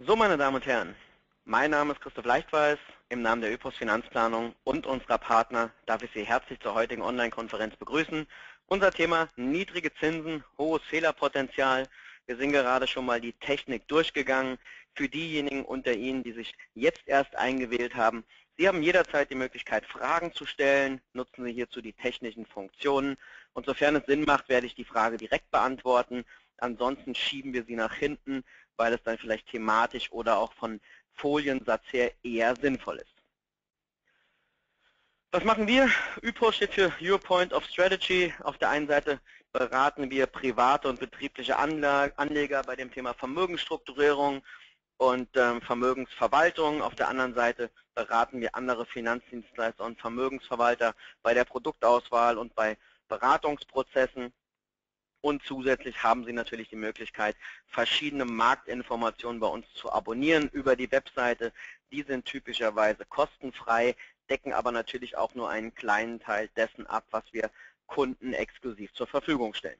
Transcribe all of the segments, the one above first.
So, meine Damen und Herren, mein Name ist Christoph Leichtweiß. Im Namen der ÖPOS Finanzplanung und unserer Partner darf ich Sie herzlich zur heutigen Online-Konferenz begrüßen. Unser Thema: niedrige Zinsen, hohes Fehlerpotenzial. Wir sind gerade schon mal die Technik durchgegangen. Für diejenigen unter Ihnen, die sich jetzt erst eingewählt haben, Sie haben jederzeit die Möglichkeit, Fragen zu stellen. Nutzen Sie hierzu die technischen Funktionen. Und sofern es Sinn macht, werde ich die Frage direkt beantworten. Ansonsten schieben wir sie nach hinten, weil es dann vielleicht thematisch oder auch von Foliensatz her eher sinnvoll ist. Was machen wir? ÖPOS steht für Your Point of Strategy. Auf der einen Seite beraten wir private und betriebliche Anleger bei dem Thema Vermögensstrukturierung und Vermögensverwaltung. Auf der anderen Seite beraten wir andere Finanzdienstleister und Vermögensverwalter bei der Produktauswahl und bei Beratungsprozessen. Und zusätzlich haben Sie natürlich die Möglichkeit, verschiedene Marktinformationen bei uns zu abonnieren über die Webseite. Die sind typischerweise kostenfrei, decken aber natürlich auch nur einen kleinen Teil dessen ab, was wir Kunden exklusiv zur Verfügung stellen.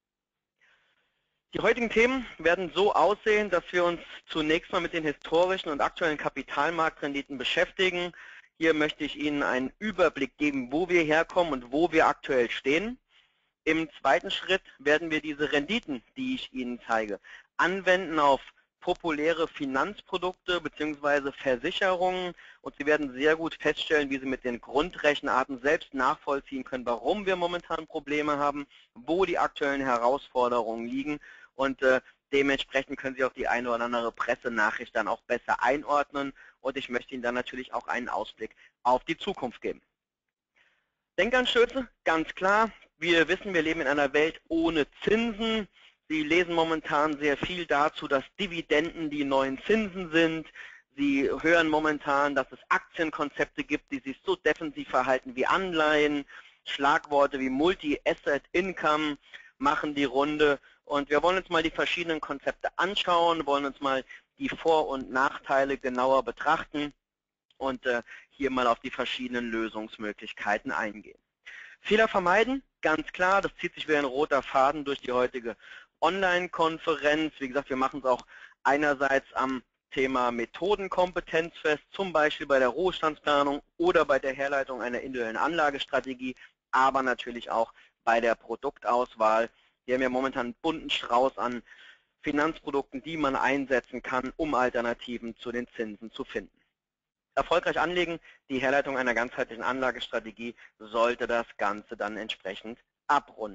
Die heutigen Themen werden so aussehen, dass wir uns zunächst mal mit den historischen und aktuellen Kapitalmarktrenditen beschäftigen. Hier möchte ich Ihnen einen Überblick geben, wo wir herkommen und wo wir aktuell stehen. Im zweiten Schritt werden wir diese Renditen, die ich Ihnen zeige, anwenden auf populäre Finanzprodukte bzw. Versicherungen, und Sie werden sehr gut feststellen, wie Sie mit den Grundrechenarten selbst nachvollziehen können, warum wir momentan Probleme haben, wo die aktuellen Herausforderungen liegen, und dementsprechend können Sie auch die eine oder andere Pressenachricht dann auch besser einordnen, und ich möchte Ihnen dann natürlich auch einen Ausblick auf die Zukunft geben. Denkanstöße, ganz klar. Wir wissen, wir leben in einer Welt ohne Zinsen. Sie lesen momentan sehr viel dazu, dass Dividenden die neuen Zinsen sind. Sie hören momentan, dass es Aktienkonzepte gibt, die sich so defensiv verhalten wie Anleihen. Schlagworte wie Multi-Asset Income machen die Runde. Und wir wollen uns mal die verschiedenen Konzepte anschauen, wollen uns mal die Vor- und Nachteile genauer betrachten und hier mal auf die verschiedenen Lösungsmöglichkeiten eingehen. Fehler vermeiden, ganz klar, das zieht sich wie ein roter Faden durch die heutige Online-Konferenz. Wie gesagt, wir machen es auch einerseits am Thema Methodenkompetenz fest, zum Beispiel bei der Ruhestandsplanung oder bei der Herleitung einer individuellen Anlagestrategie, aber natürlich auch bei der Produktauswahl. Wir haben ja momentan einen bunten Strauß an Finanzprodukten, die man einsetzen kann, um Alternativen zu den Zinsen zu finden. Erfolgreich anlegen, die Herleitung einer ganzheitlichen Anlagestrategie sollte das Ganze dann entsprechend abrunden.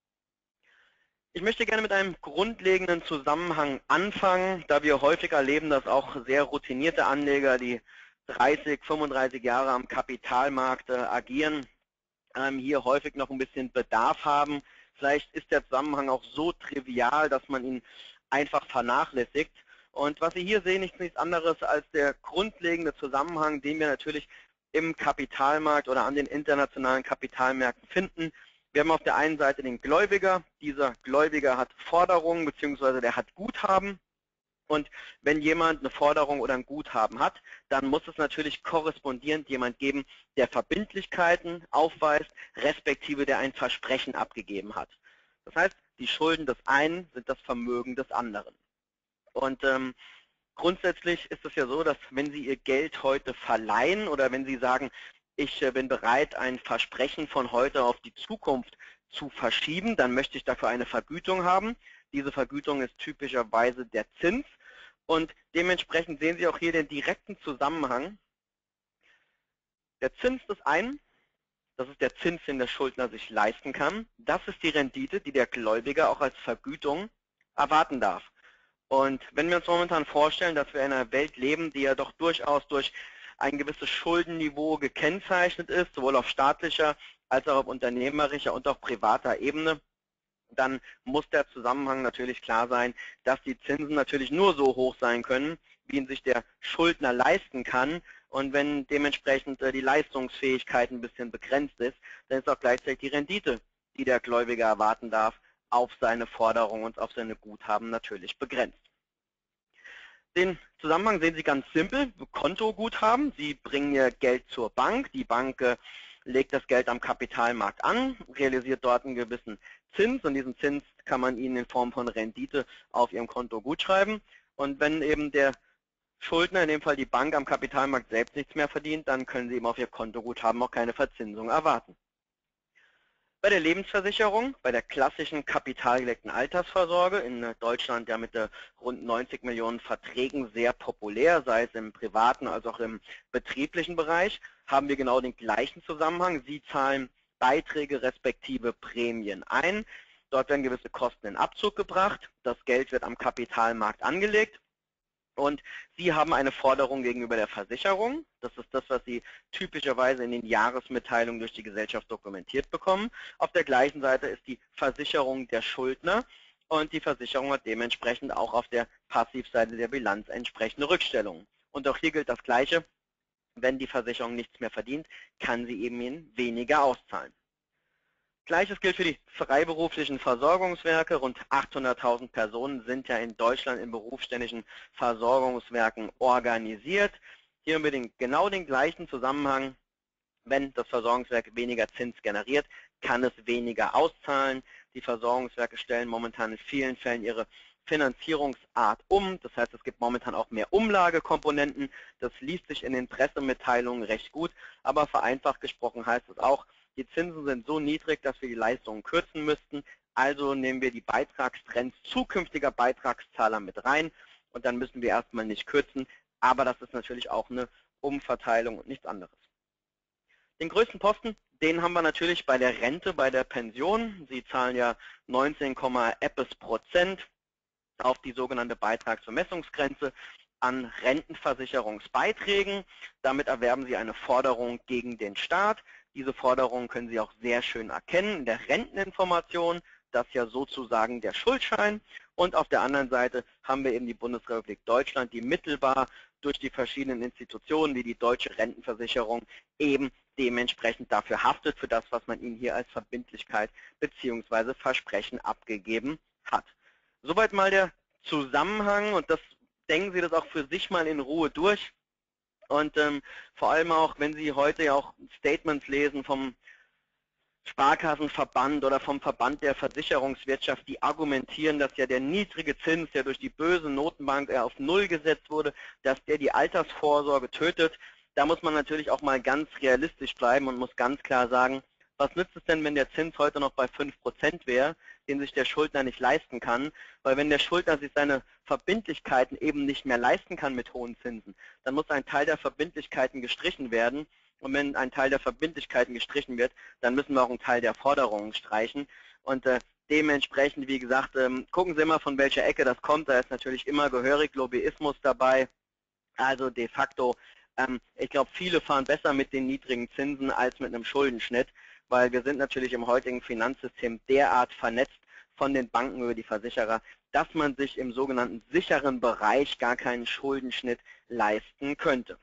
Ich möchte gerne mit einem grundlegenden Zusammenhang anfangen, da wir häufig erleben, dass auch sehr routinierte Anleger, die 30, 35 Jahre am Kapitalmarkt agieren, hier häufig noch ein bisschen Bedarf haben. Vielleicht ist der Zusammenhang auch so trivial, dass man ihn einfach vernachlässigt. Und was Sie hier sehen, ist nichts anderes als der grundlegende Zusammenhang, den wir natürlich im Kapitalmarkt oder an den internationalen Kapitalmärkten finden. Wir haben auf der einen Seite den Gläubiger. Dieser Gläubiger hat Forderungen bzw. der hat Guthaben. Und wenn jemand eine Forderung oder ein Guthaben hat, dann muss es natürlich korrespondierend jemand geben, der Verbindlichkeiten aufweist, respektive der ein Versprechen abgegeben hat. Das heißt, die Schulden des einen sind das Vermögen des anderen. Und grundsätzlich ist es ja so, dass wenn Sie Ihr Geld heute verleihen oder wenn Sie sagen, ich bin bereit, ein Versprechen von heute auf die Zukunft zu verschieben, dann möchte ich dafür eine Vergütung haben. Diese Vergütung ist typischerweise der Zins, und dementsprechend sehen Sie auch hier den direkten Zusammenhang. Der Zins des einen, das ist der Zins, den der Schuldner sich leisten kann, das ist die Rendite, die der Gläubiger auch als Vergütung erwarten darf. Und wenn wir uns momentan vorstellen, dass wir in einer Welt leben, die ja doch durchaus durch ein gewisses Schuldenniveau gekennzeichnet ist, sowohl auf staatlicher als auch auf unternehmerischer und auch privater Ebene, dann muss der Zusammenhang natürlich klar sein, dass die Zinsen natürlich nur so hoch sein können, wie ihn sich der Schuldner leisten kann. Und wenn dementsprechend die Leistungsfähigkeit ein bisschen begrenzt ist, dann ist auch gleichzeitig die Rendite, die der Gläubiger erwarten darf, auf seine Forderungen und auf seine Guthaben natürlich begrenzt. Den Zusammenhang sehen Sie ganz simpel: Kontoguthaben. Sie bringen Ihr Geld zur Bank. Die Bank legt das Geld am Kapitalmarkt an, realisiert dort einen gewissen Zins, und diesen Zins kann man Ihnen in Form von Rendite auf Ihrem Konto gutschreiben. Und wenn eben der Schuldner, in dem Fall die Bank, am Kapitalmarkt selbst nichts mehr verdient, dann können Sie eben auf Ihr Kontoguthaben auch keine Verzinsung erwarten. Bei der Lebensversicherung, bei der klassischen kapitalgedeckten Altersvorsorge, in Deutschland ja mit rund 90 Millionen Verträgen sehr populär, sei es im privaten als auch im betrieblichen Bereich, haben wir genau den gleichen Zusammenhang. Sie zahlen Beiträge respektive Prämien ein. Dort werden gewisse Kosten in Abzug gebracht. Das Geld wird am Kapitalmarkt angelegt. Und Sie haben eine Forderung gegenüber der Versicherung. Das ist das, was Sie typischerweise in den Jahresmitteilungen durch die Gesellschaft dokumentiert bekommen. Auf der gleichen Seite ist die Versicherung der Schuldner. Und die Versicherung hat dementsprechend auch auf der Passivseite der Bilanz entsprechende Rückstellungen. Und auch hier gilt das Gleiche. Wenn die Versicherung nichts mehr verdient, kann sie eben Ihnen weniger auszahlen. Gleiches gilt für die freiberuflichen Versorgungswerke. Rund 800.000 Personen sind ja in Deutschland in berufsständischen Versorgungswerken organisiert. Hier haben wir genau den gleichen Zusammenhang. Wenn das Versorgungswerk weniger Zins generiert, kann es weniger auszahlen. Die Versorgungswerke stellen momentan in vielen Fällen ihre Finanzierungsart um. Das heißt, es gibt momentan auch mehr Umlagekomponenten. Das liest sich in den Pressemitteilungen recht gut. Aber vereinfacht gesprochen heißt es auch, die Zinsen sind so niedrig, dass wir die Leistungen kürzen müssten. Also nehmen wir die Beitragstrends zukünftiger Beitragszahler mit rein. Und dann müssen wir erstmal nicht kürzen. Aber das ist natürlich auch eine Umverteilung und nichts anderes. Den größten Posten, den haben wir natürlich bei der Rente, bei der Pension. Sie zahlen ja 19, etwas Prozent auf die sogenannte Beitragsvermessungsgrenze an Rentenversicherungsbeiträgen. Damit erwerben Sie eine Forderung gegen den Staat. Diese Forderung können Sie auch sehr schön erkennen in der Renteninformation. Das ist ja sozusagen der Schuldschein. Und auf der anderen Seite haben wir eben die Bundesrepublik Deutschland, die mittelbar durch die verschiedenen Institutionen wie die Deutsche Rentenversicherung eben dementsprechend dafür haftet, für das, was man ihnen hier als Verbindlichkeit bzw. Versprechen abgegeben hat. Soweit mal der Zusammenhang, und das denken Sie das auch für sich mal in Ruhe durch. Und vor allem auch, wenn Sie heute ja auch Statements lesen vom Sparkassenverband oder vom Verband der Versicherungswirtschaft, die argumentieren, dass ja der niedrige Zins, der durch die böse Notenbank auf Null gesetzt wurde, dass der die Altersvorsorge tötet. Da muss man natürlich auch mal ganz realistisch bleiben und muss ganz klar sagen, was nützt es denn, wenn der Zins heute noch bei 5% wäre, den sich der Schuldner nicht leisten kann? Weil wenn der Schuldner sich seine Verbindlichkeiten eben nicht mehr leisten kann mit hohen Zinsen, dann muss ein Teil der Verbindlichkeiten gestrichen werden. Und wenn ein Teil der Verbindlichkeiten gestrichen wird, dann müssen wir auch einen Teil der Forderungen streichen. Und dementsprechend, wie gesagt, gucken Sie immer, von welcher Ecke das kommt. Da ist natürlich immer gehörig Lobbyismus dabei. Also de facto, ich glaube, viele fahren besser mit den niedrigen Zinsen als mit einem Schuldenschnitt, weil wir sind natürlich im heutigen Finanzsystem derart vernetzt von den Banken über die Versicherer, dass man sich im sogenannten sicheren Bereich gar keinen Schuldenschnitt leisten könnte.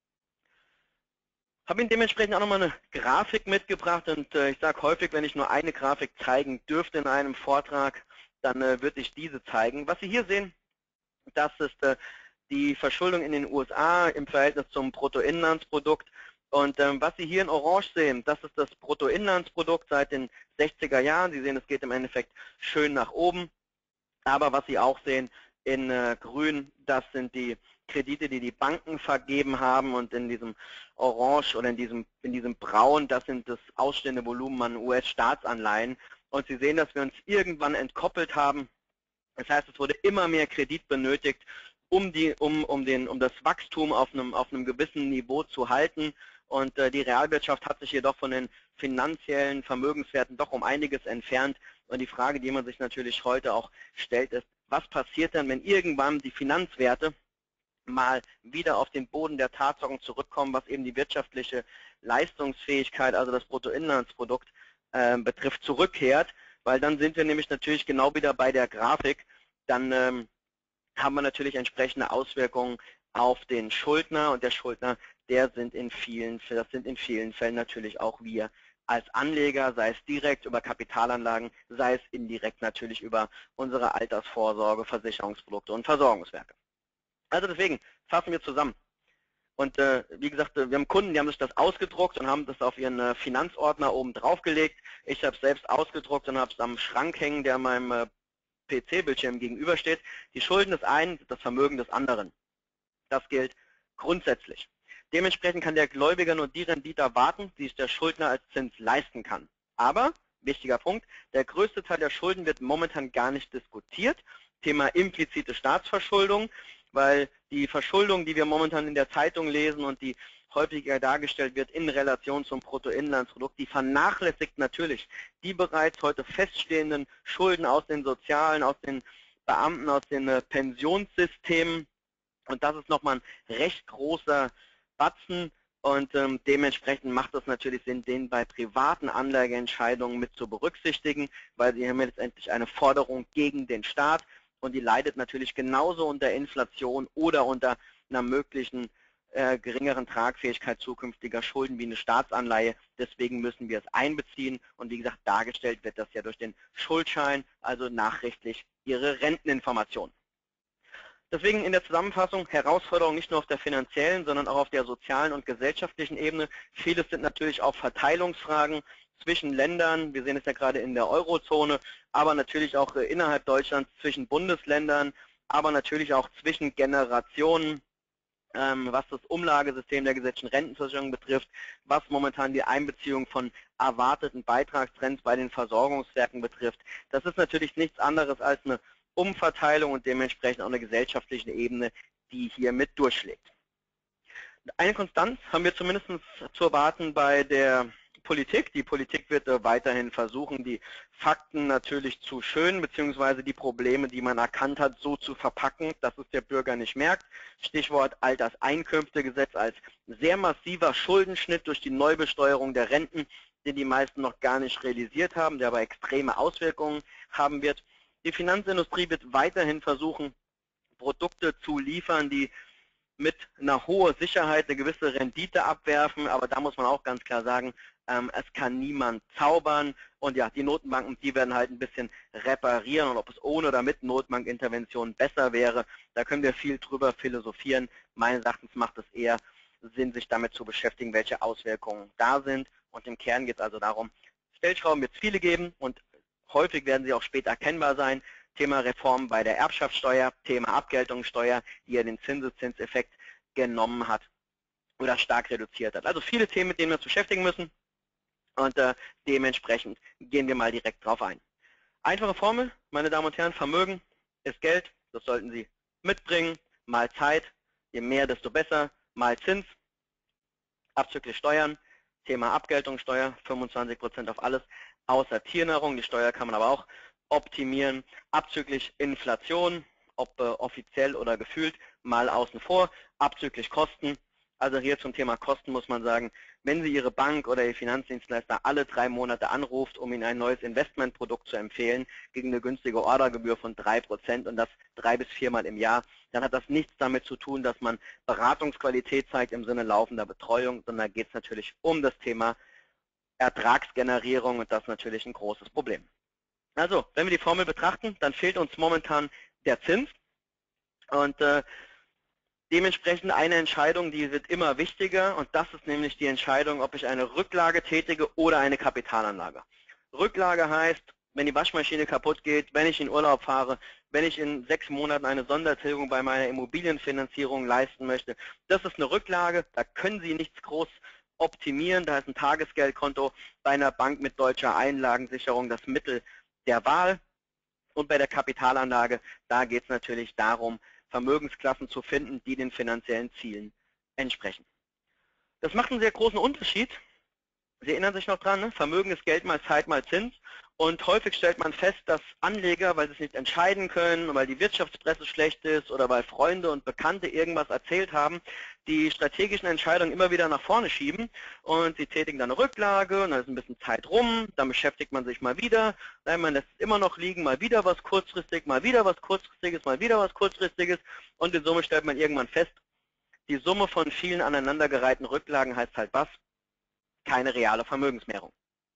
Ich habe Ihnen dementsprechend auch nochmal eine Grafik mitgebracht, und ich sage häufig, wenn ich nur eine Grafik zeigen dürfte in einem Vortrag, dann würde ich diese zeigen. Was Sie hier sehen, das ist die Verschuldung in den USA im Verhältnis zum Bruttoinlandsprodukt. Und was Sie hier in Orange sehen, das ist das Bruttoinlandsprodukt seit den 60er Jahren. Sie sehen, es geht im Endeffekt schön nach oben. Aber was Sie auch sehen in Grün, das sind die Kredite, die die Banken vergeben haben, und in diesem Orange oder in diesem Braun, das sind das ausstehende Volumen an US-Staatsanleihen. Und Sie sehen, dass wir uns irgendwann entkoppelt haben. Das heißt, es wurde immer mehr Kredit benötigt, um das Wachstum auf einem gewissen Niveau zu halten. Und die Realwirtschaft hat sich jedoch von den finanziellen Vermögenswerten doch um einiges entfernt. Und die Frage, die man sich natürlich heute auch stellt, ist, was passiert dann, wenn irgendwann die Finanzwerte mal wieder auf den Boden der Tatsachen zurückkommen, was eben die wirtschaftliche Leistungsfähigkeit, also das Bruttoinlandsprodukt betrifft, zurückkehrt, weil dann sind wir nämlich natürlich genau wieder bei der Grafik, dann haben wir natürlich entsprechende Auswirkungen auf den Schuldner, und der Schuldner, das sind in vielen Fällen natürlich auch wir als Anleger, sei es direkt über Kapitalanlagen, sei es indirekt natürlich über unsere Altersvorsorge, Versicherungsprodukte und Versorgungswerke. Also deswegen fassen wir zusammen. Und wie gesagt, wir haben Kunden, die haben sich das ausgedruckt und haben das auf ihren Finanzordner oben drauf gelegt. Ich habe es selbst ausgedruckt und habe es am Schrank hängen, der meinem PC-Bildschirm gegenübersteht. Die Schulden des einen, das Vermögen des anderen. Das gilt grundsätzlich. Dementsprechend kann der Gläubiger nur die Rendite erwarten, die sich der Schuldner als Zins leisten kann. Aber, wichtiger Punkt, der größte Teil der Schulden wird momentan gar nicht diskutiert. Thema implizite Staatsverschuldung, weil die Verschuldung, die wir momentan in der Zeitung lesen und die häufiger dargestellt wird in Relation zum Bruttoinlandsprodukt, die vernachlässigt natürlich die bereits heute feststehenden Schulden aus den Sozialen, aus den Beamten, aus den Pensionssystemen. Und das ist nochmal ein recht großer Batzen und dementsprechend macht es natürlich Sinn, den bei privaten Anlageentscheidungen mit zu berücksichtigen, weil sie haben letztendlich eine Forderung gegen den Staat und die leidet natürlich genauso unter Inflation oder unter einer möglichen geringeren Tragfähigkeit zukünftiger Schulden wie eine Staatsanleihe. Deswegen müssen wir es einbeziehen und wie gesagt, dargestellt wird das ja durch den Schuldschein, also nachrichtlich Ihre Renteninformation. Deswegen in der Zusammenfassung Herausforderungen nicht nur auf der finanziellen, sondern auch auf der sozialen und gesellschaftlichen Ebene. Vieles sind natürlich auch Verteilungsfragen zwischen Ländern. Wir sehen es ja gerade in der Eurozone, aber natürlich auch innerhalb Deutschlands zwischen Bundesländern, aber natürlich auch zwischen Generationen, was das Umlagesystem der gesetzlichen Rentenversicherung betrifft, was momentan die Einbeziehung von erwarteten Beitragstrends bei den Versorgungswerken betrifft. Das ist natürlich nichts anderes als eine Umverteilung und dementsprechend auch eine gesellschaftliche Ebene, die hier mit durchschlägt. Eine Konstanz haben wir zumindest zu erwarten bei der Politik. Die Politik wird weiterhin versuchen, die Fakten natürlich zu schönen, beziehungsweise die Probleme, die man erkannt hat, so zu verpacken, dass es der Bürger nicht merkt. Stichwort Alterseinkünftegesetz als sehr massiver Schuldenschnitt durch die Neubesteuerung der Renten, den die meisten noch gar nicht realisiert haben, der aber extreme Auswirkungen haben wird. Die Finanzindustrie wird weiterhin versuchen, Produkte zu liefern, die mit einer hohen Sicherheit eine gewisse Rendite abwerfen, aber da muss man auch ganz klar sagen, es kann niemand zaubern und ja, die Notenbanken, die werden halt ein bisschen reparieren und ob es ohne oder mit Notenbankintervention besser wäre, da können wir viel drüber philosophieren. Meines Erachtens macht es eher Sinn, sich damit zu beschäftigen, welche Auswirkungen da sind und im Kern geht es also darum, Stellschrauben wird es viele geben und häufig werden sie auch später erkennbar sein. Thema Reform bei der Erbschaftssteuer, Thema Abgeltungssteuer, die ja den Zinseszinseffekt genommen hat oder stark reduziert hat. Also viele Themen, mit denen wir uns beschäftigen müssen und dementsprechend gehen wir mal direkt drauf ein. Einfache Formel, meine Damen und Herren, Vermögen ist Geld, das sollten Sie mitbringen, mal Zeit, je mehr, desto besser, mal Zins, abzüglich Steuern, Thema Abgeltungssteuer, 25% auf alles, außer Tiernahrung, die Steuer kann man aber auch optimieren, abzüglich Inflation, ob offiziell oder gefühlt, mal außen vor, abzüglich Kosten. Also hier zum Thema Kosten muss man sagen, wenn Sie Ihre Bank oder Ihr Finanzdienstleister alle 3 Monate anruft, um Ihnen ein neues Investmentprodukt zu empfehlen, gegen eine günstige Ordergebühr von 3% und das 3 bis 4 Mal im Jahr, dann hat das nichts damit zu tun, dass man Beratungsqualität zeigt im Sinne laufender Betreuung, sondern da geht es natürlich um das Thema Ertragsgenerierung und das ist natürlich ein großes Problem. Also, wenn wir die Formel betrachten, dann fehlt uns momentan der Zins und dementsprechend eine Entscheidung, die wird immer wichtiger und das ist nämlich die Entscheidung, ob ich eine Rücklage tätige oder eine Kapitalanlage. Rücklage heißt, wenn die Waschmaschine kaputt geht, wenn ich in Urlaub fahre, wenn ich in 6 Monaten eine Sondertilgung bei meiner Immobilienfinanzierung leisten möchte, das ist eine Rücklage, da können Sie nichts groß optimieren, da ist ein Tagesgeldkonto bei einer Bank mit deutscher Einlagensicherung das Mittel der Wahl und bei der Kapitalanlage, da geht es natürlich darum, Vermögensklassen zu finden, die den finanziellen Zielen entsprechen. Das macht einen sehr großen Unterschied. Sie erinnern sich noch dran, ne? Vermögen ist Geld mal Zeit mal Zins. Und häufig stellt man fest, dass Anleger, weil sie es nicht entscheiden können, weil die Wirtschaftspresse schlecht ist oder weil Freunde und Bekannte irgendwas erzählt haben, die strategischen Entscheidungen immer wieder nach vorne schieben und sie tätigen dann eine Rücklage und dann ist ein bisschen Zeit rum, dann beschäftigt man sich mal wieder, man lässt es immer noch liegen, mal wieder was kurzfristig, mal wieder was kurzfristiges, mal wieder was kurzfristiges und in Summe stellt man irgendwann fest, die Summe von vielen aneinandergereihten Rücklagen heißt halt was? Keine reale Vermögensmehrung.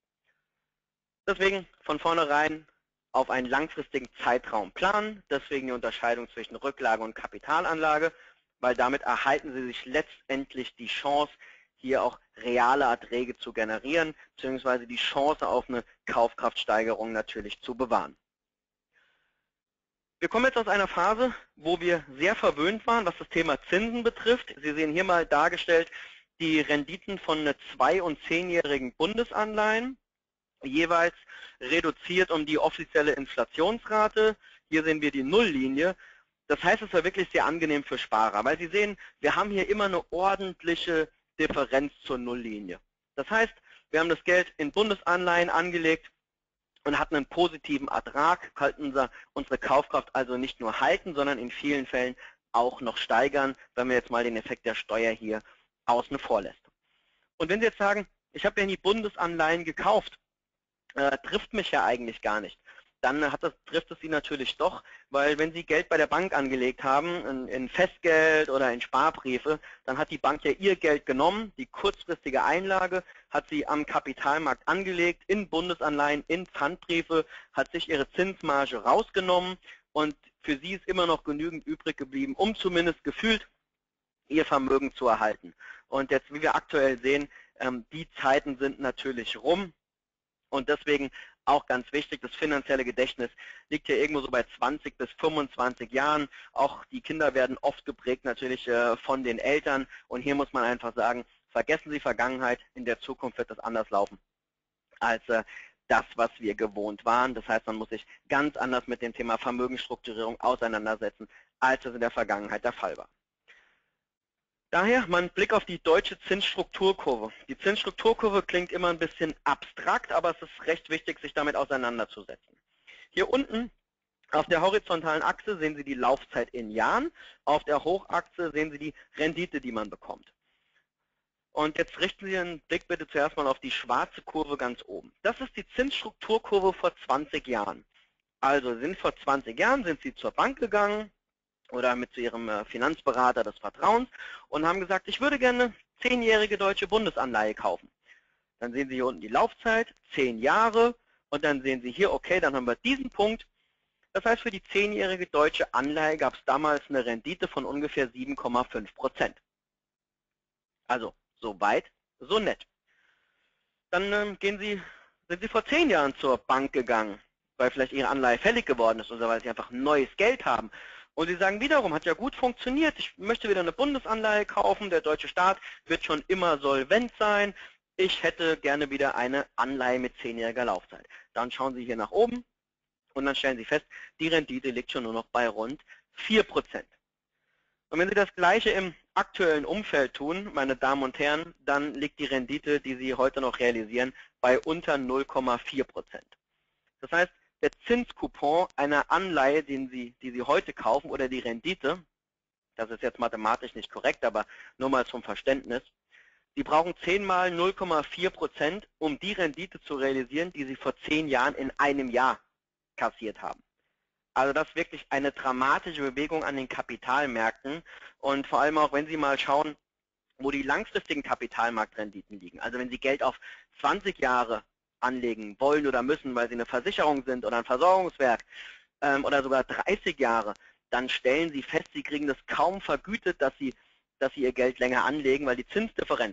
Deswegen von vornherein auf einen langfristigen Zeitraum planen, deswegen die Unterscheidung zwischen Rücklage und Kapitalanlage, weil damit erhalten Sie sich letztendlich die Chance, hier auch reale Erträge zu generieren, beziehungsweise die Chance auf eine Kaufkraftsteigerung natürlich zu bewahren. Wir kommen jetzt aus einer Phase, wo wir sehr verwöhnt waren, was das Thema Zinsen betrifft. Sie sehen hier mal dargestellt die Renditen von 2- und 10-jährigen Bundesanleihen, jeweils reduziert um die offizielle Inflationsrate. Hier sehen wir die Nulllinie. Das heißt, es war wirklich sehr angenehm für Sparer, weil Sie sehen, wir haben hier immer eine ordentliche Differenz zur Nulllinie. Das heißt, wir haben das Geld in Bundesanleihen angelegt und hatten einen positiven Ertrag, konnten unsere Kaufkraft also nicht nur halten, sondern in vielen Fällen auch noch steigern, wenn wir jetzt mal den Effekt der Steuer hier außen vor lässt. Und wenn Sie jetzt sagen, ich habe ja nie Bundesanleihen gekauft, trifft mich ja eigentlich gar nicht, dann trifft es Sie natürlich doch, weil wenn Sie Geld bei der Bank angelegt haben, in Festgeld oder in Sparbriefe, dann hat die Bank ja Ihr Geld genommen, die kurzfristige Einlage hat sie am Kapitalmarkt angelegt, in Bundesanleihen, in Pfandbriefe, hat sich ihre Zinsmarge rausgenommen und für Sie ist immer noch genügend übrig geblieben, um zumindest gefühlt Ihr Vermögen zu erhalten. Und jetzt, wie wir aktuell sehen, die Zeiten sind natürlich rum. Und deswegen auch ganz wichtig, das finanzielle Gedächtnis liegt hier irgendwo so bei 20 bis 25 Jahren. Auch die Kinder werden oft geprägt natürlich von den Eltern. Und hier muss man einfach sagen, vergessen Sie Vergangenheit, in der Zukunft wird das anders laufen als das, was wir gewohnt waren. Das heißt, man muss sich ganz anders mit dem Thema Vermögensstrukturierung auseinandersetzen, als es in der Vergangenheit der Fall war. Daher mal ein Blick auf die deutsche Zinsstrukturkurve. Die Zinsstrukturkurve klingt immer ein bisschen abstrakt, aber es ist recht wichtig, sich damit auseinanderzusetzen. Hier unten auf der horizontalen Achse sehen Sie die Laufzeit in Jahren, auf der Hochachse sehen Sie die Rendite, die man bekommt. Und jetzt richten Sie Ihren Blick bitte zuerst mal auf die schwarze Kurve ganz oben. Das ist die Zinsstrukturkurve vor 20 Jahren. Also vor 20 Jahren sind Sie zur Bank gegangen, oder mit zu Ihrem Finanzberater des Vertrauens und haben gesagt, ich würde gerne 10-jährige deutsche Bundesanleihe kaufen. Dann sehen Sie hier unten die Laufzeit, 10 Jahre und dann sehen Sie hier, okay, dann haben wir diesen Punkt. Das heißt, für die 10-jährige deutsche Anleihe gab es damals eine Rendite von ungefähr 7,5%. Also, so weit, so nett. Dann sind Sie vor 10 Jahren zur Bank gegangen, weil vielleicht Ihre Anleihe fällig geworden ist oder weil Sie einfach neues Geld haben. Und Sie sagen wiederum, hat ja gut funktioniert, ich möchte wieder eine Bundesanleihe kaufen, der deutsche Staat wird schon immer solvent sein, ich hätte gerne wieder eine Anleihe mit 10-jähriger Laufzeit. Dann schauen Sie hier nach oben und dann stellen Sie fest, die Rendite liegt schon nur noch bei rund 4%. Und wenn Sie das Gleiche im aktuellen Umfeld tun, meine Damen und Herren, dann liegt die Rendite, die Sie heute noch realisieren, bei unter 0,4%. Das heißt, der Zinscoupon einer Anleihe, die Sie heute kaufen, oder die Rendite, das ist jetzt mathematisch nicht korrekt, aber nur mal zum Verständnis, Sie brauchen 10 mal 0,4%, um die Rendite zu realisieren, die Sie vor 10 Jahren in einem Jahr kassiert haben. Also das ist wirklich eine dramatische Bewegung an den Kapitalmärkten und vor allem auch, wenn Sie mal schauen, wo die langfristigen Kapitalmarktrenditen liegen. Also wenn Sie Geld auf 20 Jahre anlegen wollen oder müssen, weil Sie eine Versicherung sind oder ein Versorgungswerk oder sogar 30 Jahre, dann stellen Sie fest, Sie kriegen das kaum vergütet, dass Sie Ihr Geld länger anlegen, weil die Zinsdifferenz,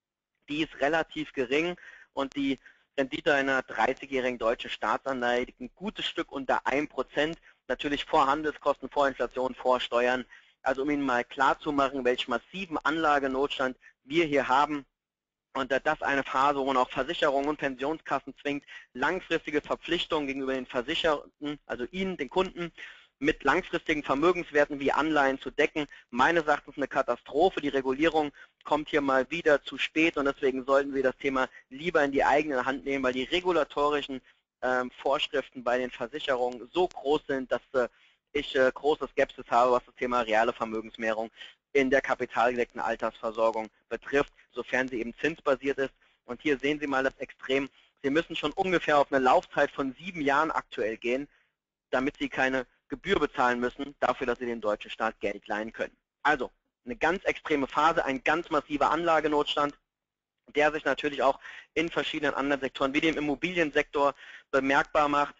die ist relativ gering und die Rendite einer 30-jährigen deutschen Staatsanleihe liegt ein gutes Stück unter 1%, natürlich vor Handelskosten, vor Inflation, vor Steuern. Also um Ihnen mal klarzumachen, welchen massiven Anlagenotstand wir hier haben, und das eine Phase, wo man auch Versicherungen und Pensionskassen zwingt, langfristige Verpflichtungen gegenüber den Versicherten, also Ihnen, den Kunden, mit langfristigen Vermögenswerten wie Anleihen zu decken. Meines Erachtens eine Katastrophe. Die Regulierung kommt hier mal wieder zu spät und deswegen sollten wir das Thema lieber in die eigene Hand nehmen, weil die regulatorischen Vorschriften bei den Versicherungen so groß sind, dass ich große Skepsis habe, was das Thema reale Vermögensmehrung in der kapitalgedeckten Altersversorgung betrifft, sofern sie eben zinsbasiert ist. Und hier sehen Sie mal das Extrem. Sie müssen schon ungefähr auf eine Laufzeit von 7 Jahren aktuell gehen, damit Sie keine Gebühr bezahlen müssen, dafür, dass Sie dem deutschen Staat Geld leihen können. Also eine ganz extreme Phase, ein ganz massiver Anlagenotstand, der sich natürlich auch in verschiedenen anderen Sektoren, wie dem Immobiliensektor, bemerkbar macht,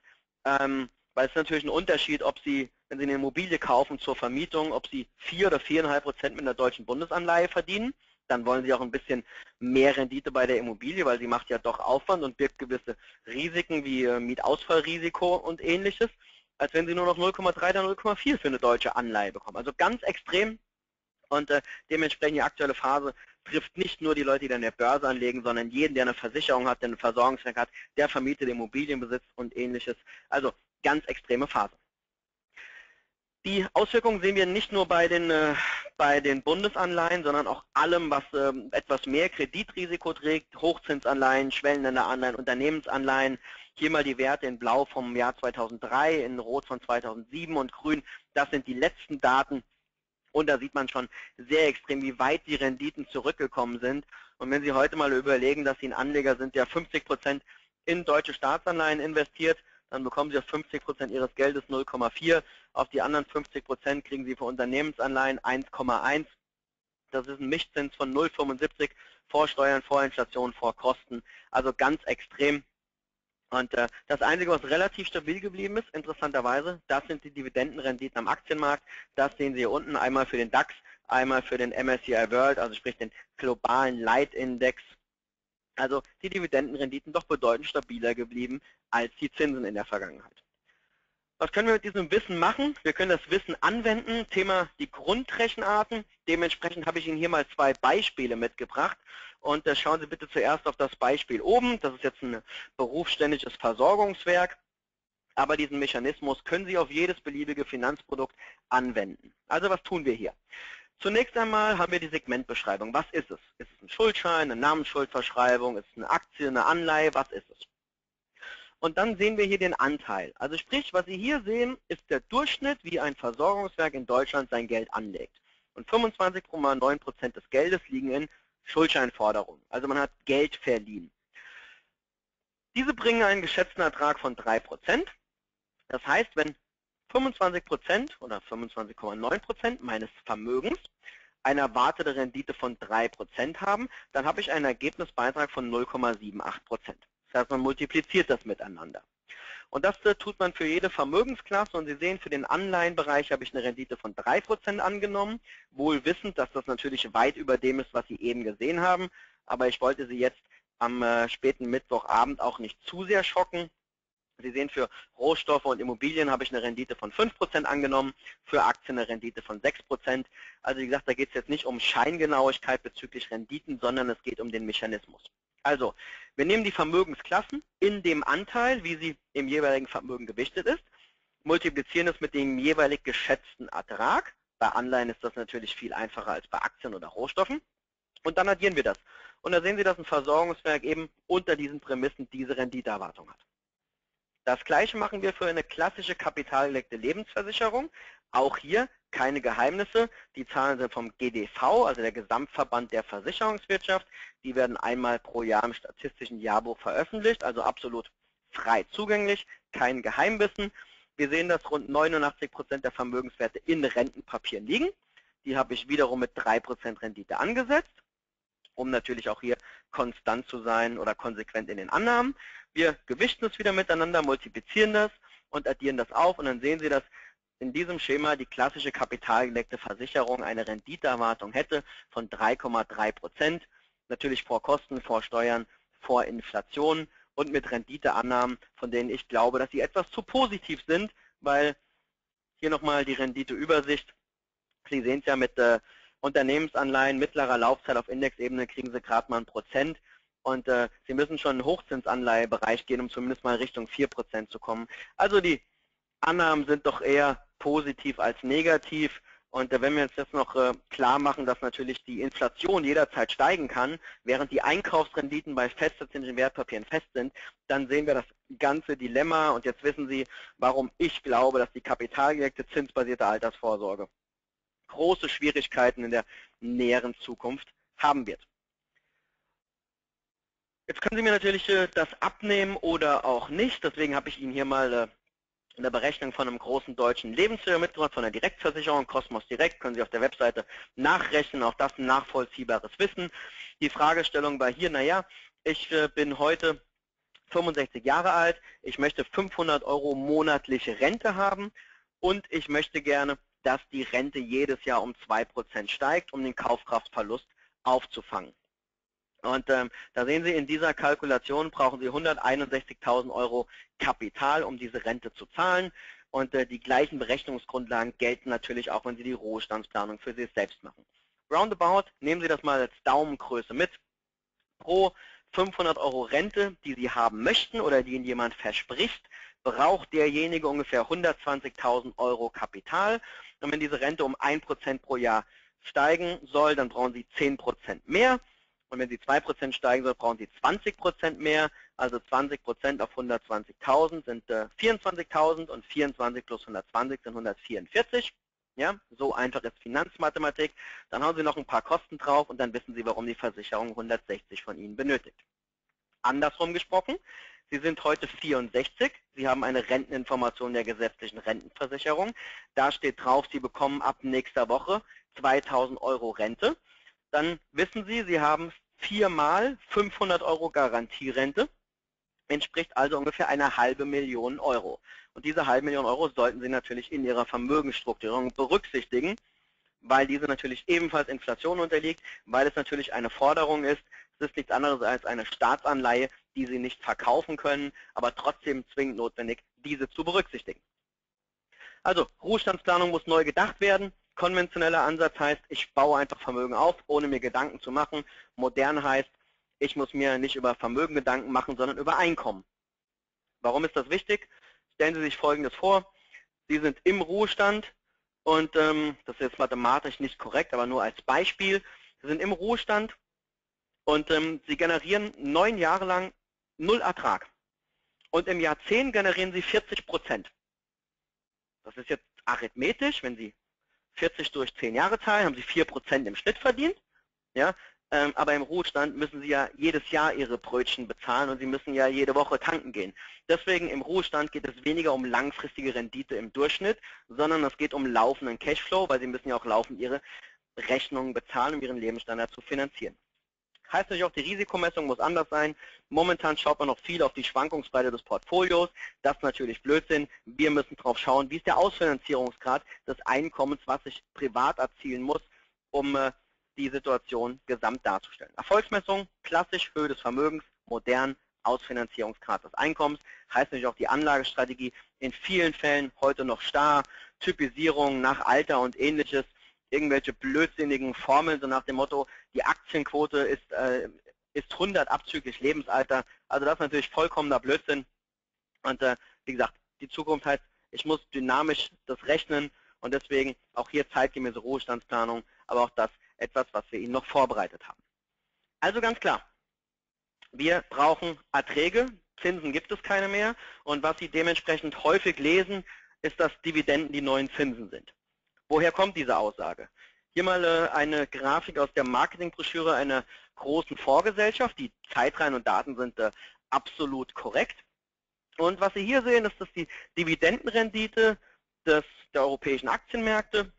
weil es natürlich ein Unterschied, ob Sie, wenn Sie eine Immobilie kaufen zur Vermietung, ob Sie 4 oder 4,5% mit einer deutschen Bundesanleihe verdienen, dann wollen Sie auch ein bisschen mehr Rendite bei der Immobilie, weil sie macht ja doch Aufwand und birgt gewisse Risiken wie Mietausfallrisiko und ähnliches. als wenn Sie nur noch 0,3 oder 0,4 für eine deutsche Anleihe bekommen. Also ganz extrem. Und dementsprechend die aktuelle Phase trifft nicht nur die Leute, die an der Börse anlegen, sondern jeden, der eine Versicherung hat, der einen Versorgungswerk hat, der vermietet Immobilien besitzt und ähnliches. Also ganz extreme Phase. Die Auswirkungen sehen wir nicht nur bei den Bundesanleihen, sondern auch allem, was etwas mehr Kreditrisiko trägt, Hochzinsanleihen, Schwellenländeranleihen, Unternehmensanleihen. Hier mal die Werte in Blau vom Jahr 2003, in Rot von 2007 und Grün. Das sind die letzten Daten. Und da sieht man schon sehr extrem, wie weit die Renditen zurückgekommen sind. Und wenn Sie heute mal überlegen, dass Sie ein Anleger sind, der 50% in deutsche Staatsanleihen investiert, dann bekommen Sie auf 50% Ihres Geldes 0,4. Auf die anderen 50% kriegen Sie für Unternehmensanleihen 1,1. Das ist ein Mischzins von 0,75 vor Steuern, vor Inflation, vor Kosten. Also ganz extrem. Und das Einzige, was relativ stabil geblieben ist, interessanterweise, das sind die Dividendenrenditen am Aktienmarkt. Das sehen Sie hier unten, einmal für den DAX, einmal für den MSCI World, also sprich den globalen Leitindex. Also die Dividendenrenditen doch bedeutend stabiler geblieben als die Zinsen in der Vergangenheit. Was können wir mit diesem Wissen machen? Wir können das Wissen anwenden, Thema die Grundrechenarten. Dementsprechend habe ich Ihnen hier mal zwei Beispiele mitgebracht. Und schauen Sie bitte zuerst auf das Beispiel oben. Das ist jetzt ein berufsständisches Versorgungswerk. Aber diesen Mechanismus können Sie auf jedes beliebige Finanzprodukt anwenden. Also was tun wir hier? Zunächst einmal haben wir die Segmentbeschreibung. Was ist es? Ist es ein Schuldschein, eine Namensschuldverschreibung, ist es eine Aktie, eine Anleihe? Was ist es? Und dann sehen wir hier den Anteil. Also sprich, was Sie hier sehen, ist der Durchschnitt, wie ein Versorgungswerk in Deutschland sein Geld anlegt. Und 25,9% des Geldes liegen in Schuldscheinforderungen. Also man hat Geld verliehen. Diese bringen einen geschätzten Ertrag von 3%. Das heißt, wenn 25% oder 25,9% meines Vermögens eine erwartete Rendite von 3% haben, dann habe ich einen Ergebnisbeitrag von 0,78%. Das heißt, man multipliziert das miteinander. Und das tut man für jede Vermögensklasse. Und Sie sehen, für den Anleihenbereich habe ich eine Rendite von 3% angenommen, wohl wissend, dass das natürlich weit über dem ist, was Sie eben gesehen haben. Aber ich wollte Sie jetzt am späten Mittwochabend auch nicht zu sehr schocken. Sie sehen, für Rohstoffe und Immobilien habe ich eine Rendite von 5% angenommen, für Aktien eine Rendite von 6%. Also wie gesagt, da geht es jetzt nicht um Scheingenauigkeit bezüglich Renditen, sondern es geht um den Mechanismus. Also, wir nehmen die Vermögensklassen in dem Anteil, wie sie im jeweiligen Vermögen gewichtet ist, multiplizieren es mit dem jeweilig geschätzten Ertrag. Bei Anleihen ist das natürlich viel einfacher als bei Aktien oder Rohstoffen. Und dann addieren wir das. Und da sehen Sie, dass ein Versorgungswerk eben unter diesen Prämissen diese Renditeerwartung hat. Das Gleiche machen wir für eine klassische kapitalgedeckte Lebensversicherung. Auch hier keine Geheimnisse. Die Zahlen sind vom GDV, also der Gesamtverband der Versicherungswirtschaft. Die werden einmal pro Jahr im statistischen Jahrbuch veröffentlicht, also absolut frei zugänglich, kein Geheimwissen. Wir sehen, dass rund 89% der Vermögenswerte in Rentenpapieren liegen. Die habe ich wiederum mit 3% Rendite angesetzt, um natürlich auch hier konstant zu sein oder konsequent in den Annahmen. Wir gewichten es wieder miteinander, multiplizieren das und addieren das auf und dann sehen Sie, dass in diesem Schema die klassische kapitalgedeckte Versicherung eine Renditeerwartung hätte von 3,3%, natürlich vor Kosten, vor Steuern, vor Inflation und mit Renditeannahmen, von denen ich glaube, dass sie etwas zu positiv sind, weil hier nochmal die Renditeübersicht. Sie sehen es ja mit Unternehmensanleihen mittlerer Laufzeit auf Indexebene kriegen Sie gerade mal 1%. Und Sie müssen schon in den Hochzinsanleihebereich gehen, um zumindest mal Richtung 4% zu kommen. Also die Annahmen sind doch eher positiv als negativ. Und wenn wir uns jetzt noch klar machen, dass natürlich die Inflation jederzeit steigen kann, während die Einkaufsrenditen bei festverzinslichen Wertpapieren fest sind, dann sehen wir das ganze Dilemma. Und jetzt wissen Sie, warum ich glaube, dass die kapitalgedeckte zinsbasierte Altersvorsorge große Schwierigkeiten in der näheren Zukunft haben wird. Jetzt können Sie mir natürlich das abnehmen oder auch nicht. Deswegen habe ich Ihnen hier mal eine Berechnung von einem großen deutschen Lebensversicherer mitgebracht, von der Direktversicherung, Cosmos Direkt. Können Sie auf der Webseite nachrechnen, auch das ein nachvollziehbares Wissen. Die Fragestellung war hier, naja, ich bin heute 65 Jahre alt, ich möchte 500 € monatliche Rente haben und ich möchte gerne, dass die Rente jedes Jahr um 2% steigt, um den Kaufkraftverlust aufzufangen. Und da sehen Sie, in dieser Kalkulation brauchen Sie 161.000 € Kapital, um diese Rente zu zahlen. Und die gleichen Berechnungsgrundlagen gelten natürlich auch, wenn Sie die Ruhestandsplanung für sich selbst machen. Roundabout, nehmen Sie das mal als Daumengröße mit. Pro 500 € Rente, die Sie haben möchten oder die Ihnen jemand verspricht, braucht derjenige ungefähr 120.000 € Kapital. Und wenn diese Rente um 1% pro Jahr steigen soll, dann brauchen Sie 10% mehr. Und wenn sie 2% steigen soll, brauchen Sie 20% mehr. Also 20% auf 120.000 sind 24.000 und 24 plus 120 sind 144. Ja, so einfach ist Finanzmathematik. Dann haben Sie noch ein paar Kosten drauf und dann wissen Sie, warum die Versicherung 160 von Ihnen benötigt. Andersrum gesprochen, Sie sind heute 64, Sie haben eine Renteninformation der gesetzlichen Rentenversicherung. Da steht drauf, Sie bekommen ab nächster Woche 2.000 € Rente. Dann wissen Sie, Sie haben 4 mal 500 € Garantierente, entspricht also ungefähr einer halben Million €. Und diese halbe Million € sollten Sie natürlich in Ihrer Vermögensstrukturierung berücksichtigen, weil diese natürlich ebenfalls Inflation unterliegt, weil es natürlich eine Forderung ist. Es ist nichts anderes als eine Staatsanleihe, die Sie nicht verkaufen können, aber trotzdem zwingend notwendig, diese zu berücksichtigen. Also Ruhestandsplanung muss neu gedacht werden. Konventioneller Ansatz heißt, ich baue einfach Vermögen auf, ohne mir Gedanken zu machen. Modern heißt, ich muss mir nicht über Vermögen Gedanken machen, sondern über Einkommen. Warum ist das wichtig? Stellen Sie sich Folgendes vor. Sie sind im Ruhestand und das ist jetzt mathematisch nicht korrekt, aber nur als Beispiel. Sie sind im Ruhestand und Sie generieren 9 Jahre lang 0 Ertrag. Und im Jahr 10 generieren Sie 40%. Das ist jetzt arithmetisch, wenn Sie 40 durch 10 Jahre teilen, haben Sie 4% im Schnitt verdient. Ja? Aber im Ruhestand müssen Sie ja jedes Jahr Ihre Brötchen bezahlen und Sie müssen ja jede Woche tanken gehen. Deswegen im Ruhestand geht es weniger um langfristige Rendite im Durchschnitt, sondern es geht um laufenden Cashflow, weil Sie müssen ja auch laufend Ihre Rechnungen bezahlen, um Ihren Lebensstandard zu finanzieren. Heißt natürlich auch, die Risikomessung muss anders sein. Momentan schaut man noch viel auf die Schwankungsbreite des Portfolios. Das ist natürlich Blödsinn. Wir müssen darauf schauen, wie ist der Ausfinanzierungsgrad des Einkommens, was ich privat erzielen muss, um die Situation gesamt darzustellen. Erfolgsmessung, klassisch Höhe des Vermögens, modern Ausfinanzierungsgrad des Einkommens. Heißt natürlich auch die Anlagestrategie in vielen Fällen heute noch starr. Typisierung nach Alter und Ähnliches. Irgendwelche blödsinnigen Formeln, so nach dem Motto, die Aktienquote ist 100 abzüglich Lebensalter. Also das ist natürlich vollkommener Blödsinn. Und wie gesagt, die Zukunft heißt, ich muss dynamisch das rechnen und deswegen auch hier zeitgemäße Ruhestandsplanung, aber auch das etwas, was wir Ihnen noch vorbereitet haben. Also ganz klar, wir brauchen Erträge, Zinsen gibt es keine mehr und was Sie dementsprechend häufig lesen, ist, dass Dividenden die neuen Zinsen sind. Woher kommt diese Aussage? Hier mal eine Grafik aus der Marketingbroschüre einer großen Fondsgesellschaft. Die Zeitreihen und Daten sind absolut korrekt. Und was Sie hier sehen, ist, dass die Dividendenrendite der europäischen Aktienmärkte,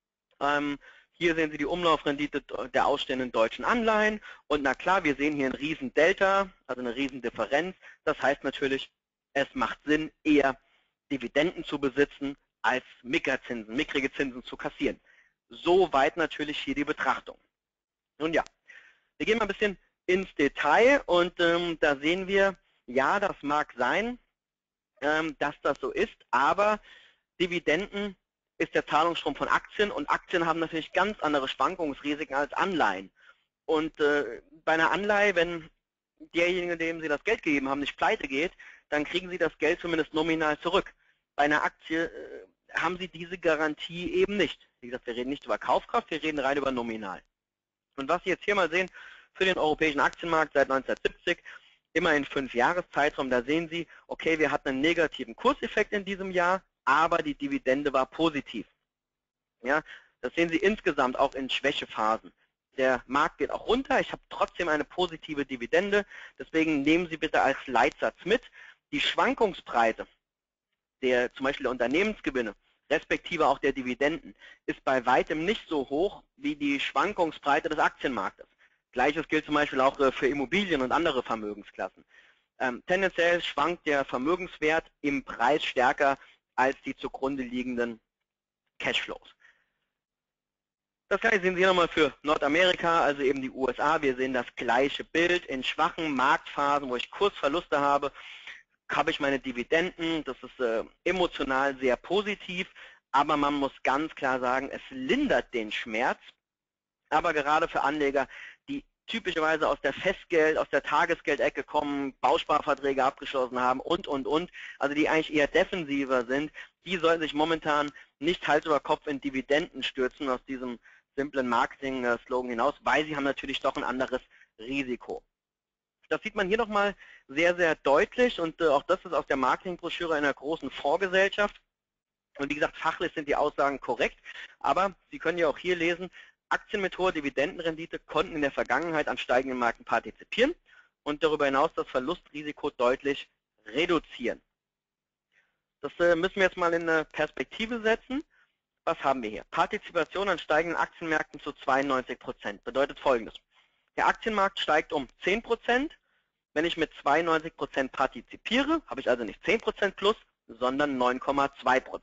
hier sehen Sie die Umlaufrendite der ausstehenden deutschen Anleihen. Und na klar, wir sehen hier einen riesen Delta, also eine riesen Differenz. Das heißt natürlich, es macht Sinn, eher Dividenden zu besitzen, als mickrige Zinsen zu kassieren. Soweit natürlich hier die Betrachtung. Nun ja, wir gehen mal ein bisschen ins Detail und da sehen wir, ja, das mag sein, dass das so ist, aber Dividenden ist der Zahlungsstrom von Aktien und Aktien haben natürlich ganz andere Schwankungsrisiken als Anleihen. Und bei einer Anleihe, wenn derjenige, dem Sie das Geld gegeben haben, nicht pleite geht, dann kriegen Sie das Geld zumindest nominal zurück. Bei einer Aktie haben Sie diese Garantie eben nicht. Wie gesagt, wir reden nicht über Kaufkraft, wir reden rein über nominal. Und was Sie jetzt hier mal sehen, für den europäischen Aktienmarkt seit 1970, immer in 5 Jahreszeitraum, da sehen Sie, okay, wir hatten einen negativen Kurseffekt in diesem Jahr, aber die Dividende war positiv. Ja, das sehen Sie insgesamt auch in Schwächephasen. Der Markt geht auch runter, ich habe trotzdem eine positive Dividende, deswegen nehmen Sie bitte als Leitsatz mit, die Schwankungsbreite zum Beispiel der Unternehmensgewinne, respektive auch der Dividenden, ist bei weitem nicht so hoch wie die Schwankungsbreite des Aktienmarktes. Gleiches gilt zum Beispiel auch für Immobilien und andere Vermögensklassen. Tendenziell schwankt der Vermögenswert im Preis stärker als die zugrunde liegenden Cashflows. Das gleiche sehen Sie nochmal für Nordamerika, also eben die USA. Wir sehen das gleiche Bild in schwachen Marktphasen, wo ich Kursverluste habe, habe ich meine Dividenden, das ist emotional sehr positiv, aber man muss ganz klar sagen, es lindert den Schmerz, aber gerade für Anleger, die typischerweise aus der Festgeld-, aus der Tagesgeldecke kommen, Bausparverträge abgeschlossen haben und, also die eigentlich eher defensiver sind, die sollten sich momentan nicht Hals über Kopf in Dividenden stürzen aus diesem simplen Marketing-Slogan hinaus, weil sie haben natürlich doch ein anderes Risiko. Das sieht man hier nochmal sehr, sehr deutlich und auch das ist aus der Marketingbroschüre einer großen Fondsgesellschaft. Und wie gesagt, fachlich sind die Aussagen korrekt, aber Sie können ja auch hier lesen, Aktienmethode, Dividendenrendite konnten in der Vergangenheit an steigenden Märkten partizipieren und darüber hinaus das Verlustrisiko deutlich reduzieren. Das müssen wir jetzt mal in eine Perspektive setzen. Was haben wir hier? Partizipation an steigenden Aktienmärkten zu 92%. Bedeutet Folgendes. Der Aktienmarkt steigt um 10%. Wenn ich mit 92% partizipiere, habe ich also nicht 10% plus, sondern 9,2%.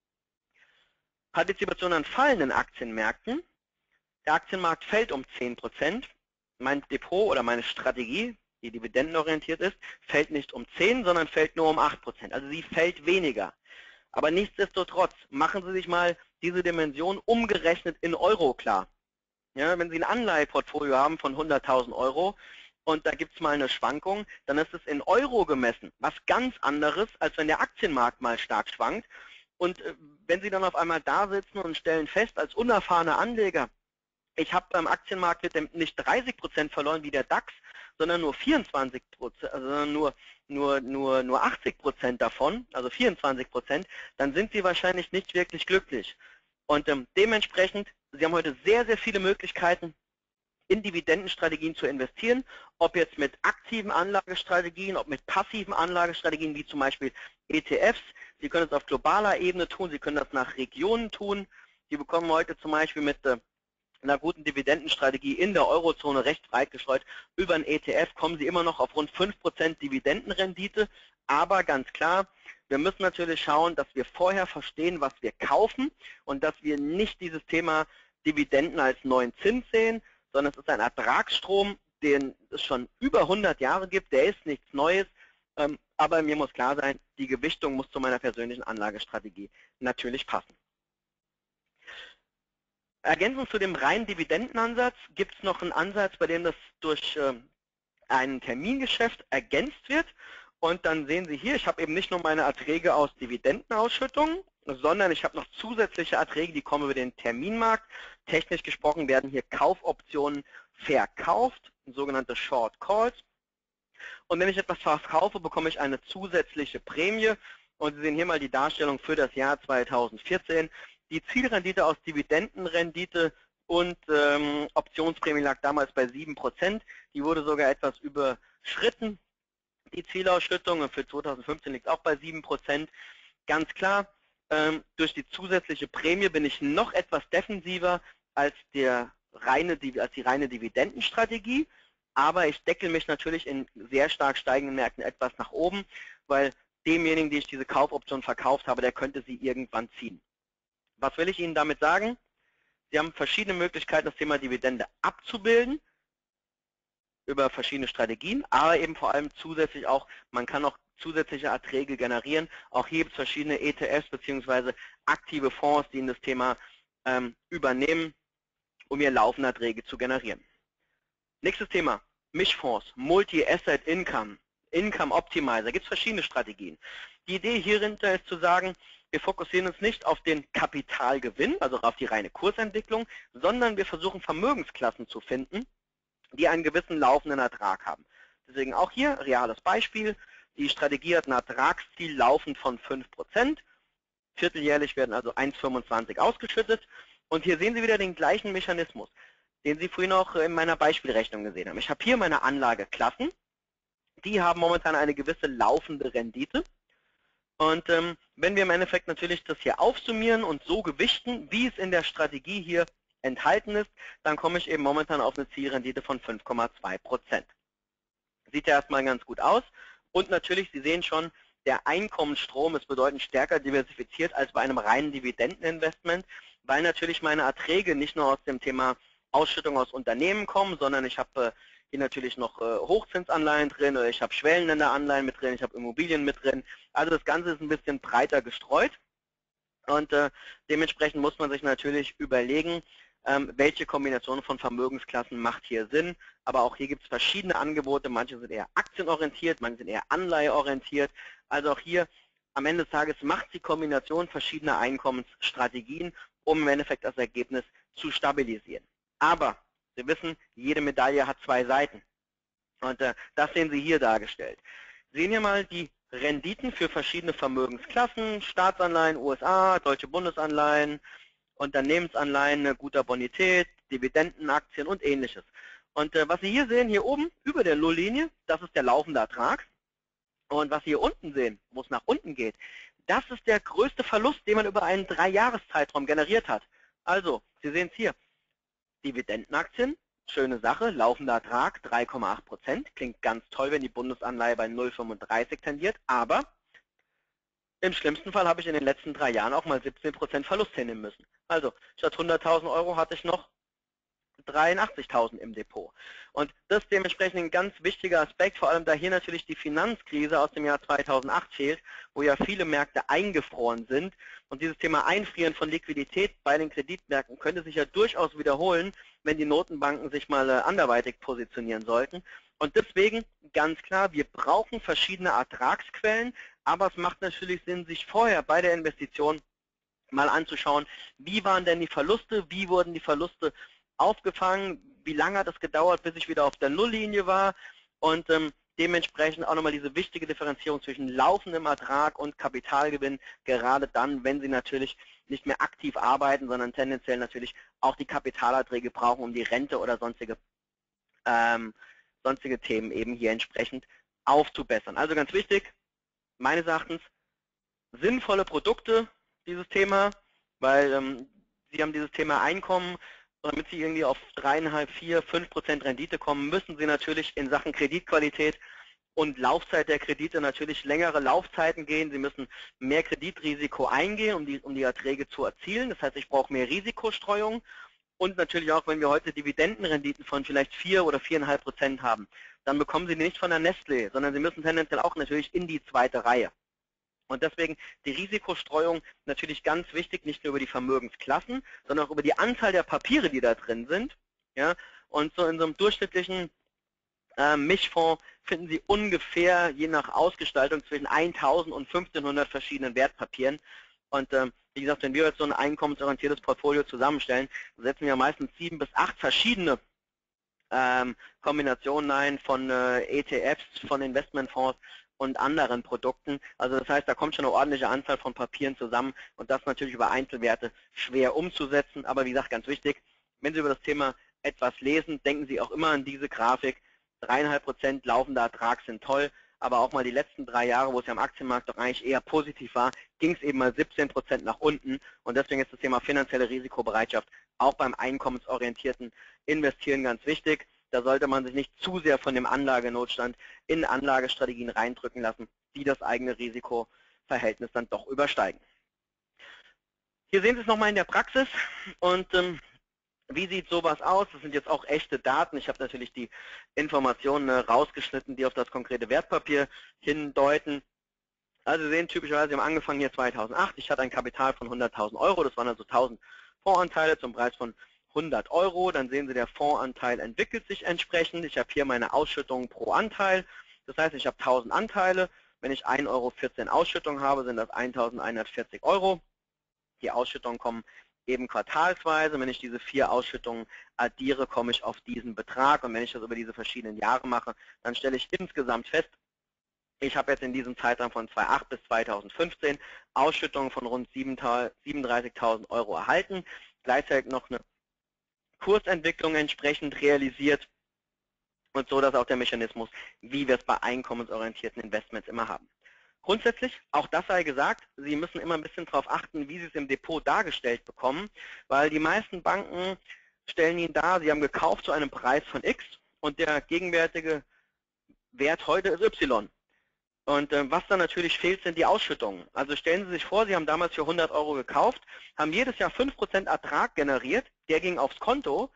Partizipation an fallenden Aktienmärkten. Der Aktienmarkt fällt um 10%. Mein Depot oder meine Strategie, die dividendenorientiert ist, fällt nicht um 10, sondern fällt nur um 8%. Also sie fällt weniger. Aber nichtsdestotrotz, machen Sie sich mal diese Dimension umgerechnet in Euro klar. Ja, wenn Sie ein Anleiheportfolio haben von 100.000 Euro und da gibt es mal eine Schwankung, dann ist es in Euro gemessen was ganz anderes, als wenn der Aktienmarkt mal stark schwankt. Und wenn Sie dann auf einmal da sitzen und stellen fest, als unerfahrener Anleger, ich habe beim Aktienmarkt nicht 30% verloren wie der DAX, sondern nur 24%, also nur 80% davon, also 24%, dann sind Sie wahrscheinlich nicht wirklich glücklich. Und dementsprechend, Sie haben heute sehr, sehr viele Möglichkeiten, in Dividendenstrategien zu investieren, ob jetzt mit aktiven Anlagestrategien, ob mit passiven Anlagestrategien, wie zum Beispiel ETFs. Sie können es auf globaler Ebene tun, Sie können das nach Regionen tun. Sie bekommen heute zum Beispiel mit einer guten Dividendenstrategie in der Eurozone recht breit gestreut. Über ein ETF kommen Sie immer noch auf rund 5% Dividendenrendite, aber ganz klar, wir müssen natürlich schauen, dass wir vorher verstehen, was wir kaufen und dass wir nicht dieses Thema Dividenden als neuen Zins sehen, sondern es ist ein Ertragsstrom, den es schon über 100 Jahre gibt, der ist nichts Neues, aber mir muss klar sein, die Gewichtung muss zu meiner persönlichen Anlagestrategie natürlich passen. Ergänzend zu dem reinen Dividendenansatz gibt es noch einen Ansatz, bei dem das durch ein Termingeschäft ergänzt wird. Und dann sehen Sie hier, ich habe eben nicht nur meine Erträge aus Dividendenausschüttungen, sondern ich habe noch zusätzliche Erträge, die kommen über den Terminmarkt. Technisch gesprochen werden hier Kaufoptionen verkauft, sogenannte Short Calls. Und wenn ich etwas verkaufe, bekomme ich eine zusätzliche Prämie. Und Sie sehen hier mal die Darstellung für das Jahr 2014. Die Zielrendite aus Dividendenrendite und Optionsprämie lag damals bei 7%. Die wurde sogar etwas überschritten. Die Zielausschüttung für 2015 liegt auch bei 7%. Ganz klar, durch die zusätzliche Prämie bin ich noch etwas defensiver als die reine Dividendenstrategie. Aber ich deckel mich natürlich in sehr stark steigenden Märkten etwas nach oben, weil demjenigen, die ich diese Kaufoption verkauft habe, der könnte sie irgendwann ziehen. Was will ich Ihnen damit sagen? Sie haben verschiedene Möglichkeiten, das Thema Dividende abzubilden, über verschiedene Strategien, aber eben vor allem zusätzlich auch, man kann auch zusätzliche Erträge generieren. Auch hier gibt es verschiedene ETFs bzw. aktive Fonds, die in das Thema übernehmen, um ihr laufende Erträge zu generieren. Nächstes Thema, Mischfonds, Multi-Asset Income, Income Optimizer, gibt es verschiedene Strategien. Die Idee hierhinter ist zu sagen, wir fokussieren uns nicht auf den Kapitalgewinn, also auf die reine Kursentwicklung, sondern wir versuchen Vermögensklassen zu finden, die einen gewissen laufenden Ertrag haben. Deswegen auch hier, reales Beispiel, die Strategie hat ein Ertragsziel laufend von 5%, vierteljährlich werden also 1,25 ausgeschüttet und hier sehen Sie wieder den gleichen Mechanismus, den Sie vorhin auch in meiner Beispielrechnung gesehen haben. Ich habe hier meine Anlageklassen, die haben momentan eine gewisse laufende Rendite und wenn wir im Endeffekt natürlich das hier aufsummieren und so gewichten, wie es in der Strategie hier enthalten ist, dann komme ich eben momentan auf eine Zielrendite von 5,2%. Sieht ja erstmal ganz gut aus und natürlich, Sie sehen schon, der Einkommensstrom ist bedeutend stärker diversifiziert als bei einem reinen Dividendeninvestment, weil natürlich meine Erträge nicht nur aus dem Thema Ausschüttung aus Unternehmen kommen, sondern ich habe hier natürlich noch Hochzinsanleihen drin, oder ich habe Schwellenländeranleihen mit drin, ich habe Immobilien mit drin. Also das Ganze ist ein bisschen breiter gestreut. Und dementsprechend muss man sich natürlich überlegen, welche Kombination von Vermögensklassen macht hier Sinn. Aber auch hier gibt es verschiedene Angebote. Manche sind eher aktienorientiert, manche sind eher anleiheorientiert. Also auch hier am Ende des Tages macht die Kombination verschiedener Einkommensstrategien, um im Endeffekt das Ergebnis zu stabilisieren. Aber Sie wissen, jede Medaille hat zwei Seiten. Und das sehen Sie hier dargestellt. Sehen wir mal die Renditen für verschiedene Vermögensklassen, Staatsanleihen, USA, deutsche Bundesanleihen, Unternehmensanleihen guter Bonität, Dividendenaktien und ähnliches. Und was Sie hier sehen, hier oben über der Nulllinie, das ist der laufende Ertrag. Und was Sie hier unten sehen, wo es nach unten geht, das ist der größte Verlust, den man über einen 3-Jahres-Zeitraum generiert hat. Also, Sie sehen es hier, Dividendenaktien, schöne Sache, laufender Ertrag 3,8%, klingt ganz toll, wenn die Bundesanleihe bei 0,35 tendiert, aber im schlimmsten Fall habe ich in den letzten 3 Jahren auch mal 17% Verlust hinnehmen müssen. Also statt 100.000 Euro hatte ich noch 83.000 im Depot. Und das ist dementsprechend ein ganz wichtiger Aspekt, vor allem da hier natürlich die Finanzkrise aus dem Jahr 2008 fehlt, wo ja viele Märkte eingefroren sind. Und dieses Thema Einfrieren von Liquidität bei den Kreditmärkten könnte sich ja durchaus wiederholen, wenn die Notenbanken sich mal anderweitig positionieren sollten. Und deswegen ganz klar, wir brauchen verschiedene Ertragsquellen, aber es macht natürlich Sinn, sich vorher bei der Investition mal anzuschauen, wie waren denn die Verluste, wie wurden die Verluste aufgefangen, wie lange hat es gedauert, bis ich wieder auf der Nulllinie war und dementsprechend auch nochmal diese wichtige Differenzierung zwischen laufendem Ertrag und Kapitalgewinn, gerade dann, wenn Sie natürlich nicht mehr aktiv arbeiten, sondern tendenziell natürlich auch die Kapitalerträge brauchen, um die Rente oder sonstige Themen eben hier entsprechend aufzubessern. Also ganz wichtig, meines Erachtens, sinnvolle Produkte, dieses Thema, weil Sie haben dieses Thema Einkommen, damit Sie irgendwie auf 3,5, 4, 5% Rendite kommen, müssen Sie natürlich in Sachen Kreditqualität und Laufzeit der Kredite natürlich längere Laufzeiten gehen. Sie müssen mehr Kreditrisiko eingehen, um die Erträge zu erzielen. Das heißt, ich brauche mehr Risikostreuung. Und natürlich auch, wenn wir heute Dividendenrenditen von vielleicht 4 oder 4,5% haben, dann bekommen Sie die nicht von der Nestlé, sondern Sie müssen tendenziell auch natürlich in die zweite Reihe. Und deswegen die Risikostreuung natürlich ganz wichtig, nicht nur über die Vermögensklassen, sondern auch über die Anzahl der Papiere, die da drin sind. Ja? Und so in so einem durchschnittlichen Mischfonds finden Sie ungefähr, je nach Ausgestaltung, zwischen 1000 und 1500 verschiedenen Wertpapieren. Und wie gesagt, wenn wir jetzt so ein einkommensorientiertes Portfolio zusammenstellen, setzen wir meistens 7 bis 8 verschiedene Kombinationen ein von ETFs, von Investmentfonds und anderen Produkten. Also das heißt, da kommt schon eine ordentliche Anzahl von Papieren zusammen und das natürlich über Einzelwerte schwer umzusetzen. Aber wie gesagt, ganz wichtig, wenn Sie über das Thema etwas lesen, denken Sie auch immer an diese Grafik. 3,5% laufender Ertrag sind toll, aber auch mal die letzten 3 Jahre, wo es ja am Aktienmarkt doch eigentlich eher positiv war, ging es eben mal 17% nach unten. Und deswegen ist das Thema finanzielle Risikobereitschaft auch beim einkommensorientierten Investieren ganz wichtig. Da sollte man sich nicht zu sehr von dem Anlagenotstand in Anlagestrategien reindrücken lassen, die das eigene Risikoverhältnis dann doch übersteigen. Hier sehen Sie es nochmal in der Praxis und wie sieht sowas aus? Das sind jetzt auch echte Daten. Ich habe natürlich die Informationen rausgeschnitten, die auf das konkrete Wertpapier hindeuten. Also Sie sehen typischerweise, wir haben angefangen hier 2008. Ich hatte ein Kapital von 100.000 Euro. Das waren also 1000 Fondsanteile zum Preis von 100 Euro. Dann sehen Sie, der Fondsanteil entwickelt sich entsprechend. Ich habe hier meine Ausschüttungen pro Anteil. Das heißt, ich habe 1000 Anteile. Wenn ich 1,14 Euro Ausschüttung habe, sind das 1.140 Euro. Die Ausschüttungen kommen eben quartalsweise. Wenn ich diese 4 Ausschüttungen addiere, komme ich auf diesen Betrag. Und wenn ich das über diese verschiedenen Jahre mache, dann stelle ich insgesamt fest, ich habe jetzt in diesem Zeitraum von 2008 bis 2015 Ausschüttungen von rund 37.000 Euro erhalten. Gleichzeitig noch eine Kursentwicklung entsprechend realisiert und so, dass auch der Mechanismus, wie wir es bei einkommensorientierten Investments immer haben. Grundsätzlich, auch das sei gesagt, Sie müssen immer ein bisschen darauf achten, wie Sie es im Depot dargestellt bekommen, weil die meisten Banken stellen Ihnen dar, Sie haben gekauft zu einem Preis von X und der gegenwärtige Wert heute ist Y. Und was dann natürlich fehlt, sind die Ausschüttungen. Also stellen Sie sich vor, Sie haben damals für 100 Euro gekauft, haben jedes Jahr 5% Ertrag generiert, der ging aufs Konto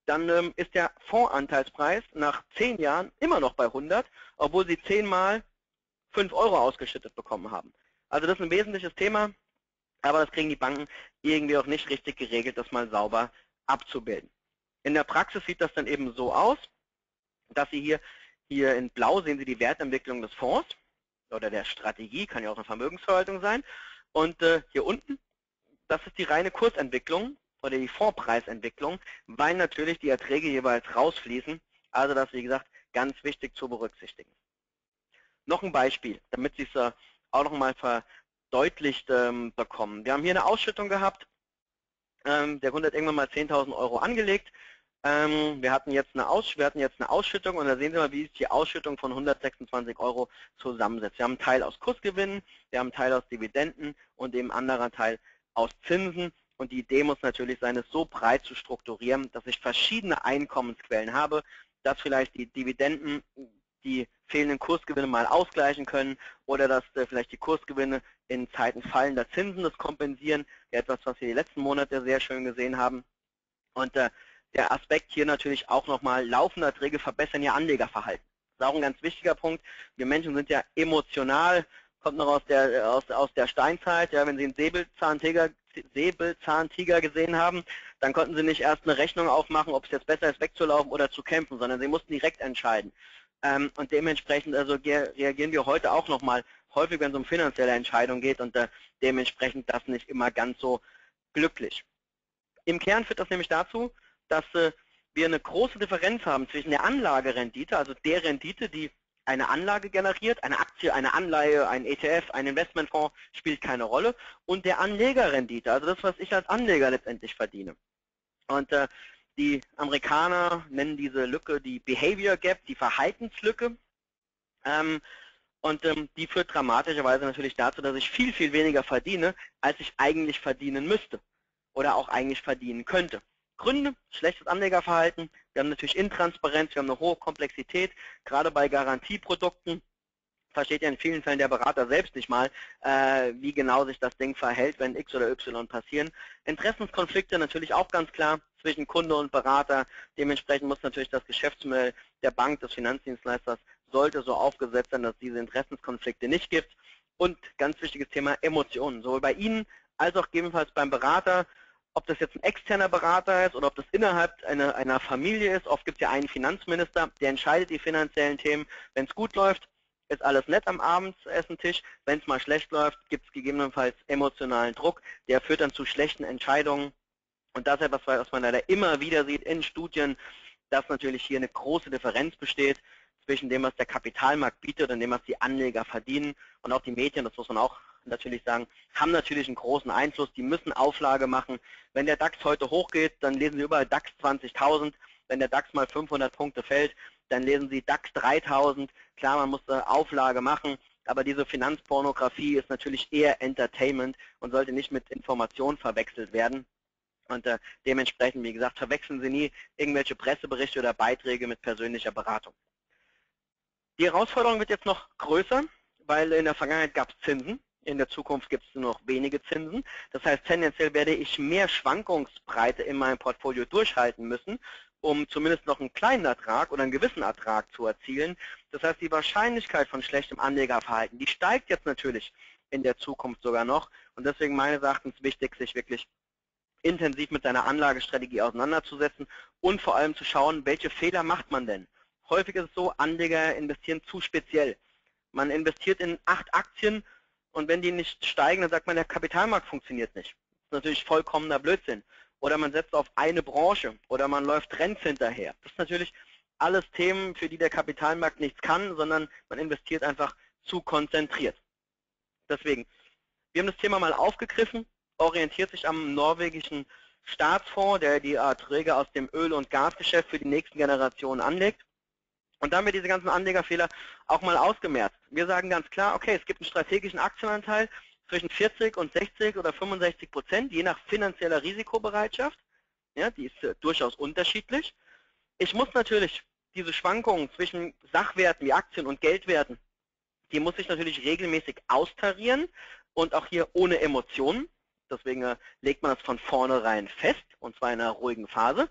dann ist der Fondsanteilspreis nach 10 Jahren immer noch bei 100, obwohl Sie 10 Mal 5 Euro ausgeschüttet bekommen haben. Also das ist ein wesentliches Thema, aber das kriegen die Banken irgendwie auch nicht richtig geregelt, das mal sauber abzubilden. In der Praxis sieht das dann eben so aus, dass Sie hier in Blau sehen Sie die Wertentwicklung des Fonds oder der Strategie, kann ja auch eine Vermögensverwaltung sein. Und hier unten, das ist die reine Kursentwicklung oder die Fondspreisentwicklung, weil natürlich die Erträge jeweils rausfließen. Also das ist, wie gesagt, ganz wichtig zu berücksichtigen. Noch ein Beispiel, damit Sie es auch noch mal verdeutlicht bekommen. Wir haben hier eine Ausschüttung gehabt. Der Kunde hat irgendwann mal 10.000 Euro angelegt. Wir hatten jetzt eine Ausschüttung und da sehen Sie mal, wie sich die Ausschüttung von 126 Euro zusammensetzt. Wir haben einen Teil aus Kursgewinnen, wir haben einen Teil aus Dividenden und eben einen anderen Teil aus Zinsen. Und die Idee muss natürlich sein, es so breit zu strukturieren, dass ich verschiedene Einkommensquellen habe, dass vielleicht die Dividenden die fehlenden Kursgewinne mal ausgleichen können oder dass vielleicht die Kursgewinne in Zeiten fallender Zinsen das kompensieren. Ja, etwas, was wir die letzten Monate sehr schön gesehen haben. Und der Aspekt hier natürlich auch nochmal, laufende Erträge verbessern Ihr Anlegerverhalten. Das ist auch ein ganz wichtiger Punkt. Wir Menschen sind ja emotional, kommt noch aus der Steinzeit. Ja, wenn Sie einen Säbelzahntiger gesehen haben, dann konnten Sie nicht erst eine Rechnung aufmachen, ob es jetzt besser ist, wegzulaufen oder zu kämpfen, sondern Sie mussten direkt entscheiden. Und dementsprechend also reagieren wir heute auch nochmal häufig, wenn es um finanzielle Entscheidungen geht und dementsprechend das nicht immer ganz so glücklich. Im Kern führt das nämlich dazu, dass wir eine große Differenz haben zwischen der Anlagerendite, also der Rendite, die eine Anlage generiert, eine Aktie, eine Anleihe, ein ETF, ein Investmentfonds, spielt keine Rolle, und der Anlegerrendite, also das, was ich als Anleger letztendlich verdiene. Und die Amerikaner nennen diese Lücke die Behavior Gap, die Verhaltenslücke. Die führt dramatischerweise natürlich dazu, dass ich viel, viel weniger verdiene, als ich eigentlich verdienen müsste oder auch eigentlich verdienen könnte. Gründe: schlechtes Anlegerverhalten, wir haben natürlich Intransparenz, wir haben eine hohe Komplexität, gerade bei Garantieprodukten versteht ja in vielen Fällen der Berater selbst nicht mal, wie genau sich das Ding verhält, wenn X oder Y passieren. Interessenskonflikte natürlich auch ganz klar zwischen Kunde und Berater. Dementsprechend muss natürlich das Geschäftsmodell der Bank, des Finanzdienstleisters, sollte so aufgesetzt sein, dass es diese Interessenskonflikte nicht gibt. Und ganz wichtiges Thema: Emotionen, sowohl bei Ihnen als auch gegebenenfalls beim Berater. Ob das jetzt ein externer Berater ist oder ob das innerhalb einer Familie ist. Oft gibt es ja einen Finanzminister, der entscheidet die finanziellen Themen. Wenn es gut läuft, ist alles nett am Abendessentisch. Wenn es mal schlecht läuft, gibt es gegebenenfalls emotionalen Druck. Der führt dann zu schlechten Entscheidungen. Und das ist etwas, was man leider immer wieder sieht in Studien, dass natürlich hier eine große Differenz besteht zwischen dem, was der Kapitalmarkt bietet und dem, was die Anleger verdienen. Und auch die Medien, das muss man auch natürlich sagen, haben natürlich einen großen Einfluss. Die müssen Auflage machen. Wenn der DAX heute hochgeht, dann lesen Sie überall DAX 20.000. Wenn der DAX mal 500 Punkte fällt, dann lesen Sie DAX 3000. Klar, man muss Auflage machen, aber diese Finanzpornografie ist natürlich eher Entertainment und sollte nicht mit Information verwechselt werden. Und dementsprechend, wie gesagt, verwechseln Sie nie irgendwelche Presseberichte oder Beiträge mit persönlicher Beratung. Die Herausforderung wird jetzt noch größer, weil in der Vergangenheit gab es Zinsen. In der Zukunft gibt es nur noch wenige Zinsen. Das heißt, tendenziell werde ich mehr Schwankungsbreite in meinem Portfolio durchhalten müssen, um zumindest noch einen kleinen Ertrag oder einen gewissen Ertrag zu erzielen. Das heißt, die Wahrscheinlichkeit von schlechtem Anlegerverhalten, die steigt jetzt natürlich in der Zukunft sogar noch. Und deswegen meines Erachtens wichtig, sich wirklich intensiv mit seiner Anlagestrategie auseinanderzusetzen und vor allem zu schauen, welche Fehler macht man denn. Häufig ist es so, Anleger investieren zu speziell. Man investiert in 8 Aktien und wenn die nicht steigen, dann sagt man, der Kapitalmarkt funktioniert nicht. Das ist natürlich vollkommener Blödsinn. Oder man setzt auf eine Branche oder man läuft Trends hinterher. Das sind natürlich alles Themen, für die der Kapitalmarkt nichts kann, sondern man investiert einfach zu konzentriert. Deswegen, wir haben das Thema mal aufgegriffen, orientiert sich am norwegischen Staatsfonds, der die Erträge aus dem Öl- und Gasgeschäft für die nächsten Generationen anlegt. Und dann haben wir diese ganzen Anlegerfehler auch mal ausgemerzt. Wir sagen ganz klar, okay, es gibt einen strategischen Aktienanteil zwischen 40 und 60 oder 65%, je nach finanzieller Risikobereitschaft. Ja, die ist durchaus unterschiedlich. Ich muss natürlich diese Schwankungen zwischen Sachwerten wie Aktien und Geldwerten, die muss ich natürlich regelmäßig austarieren und auch hier ohne Emotionen. Deswegen legt man das von vornherein fest, und zwar in einer ruhigen Phase.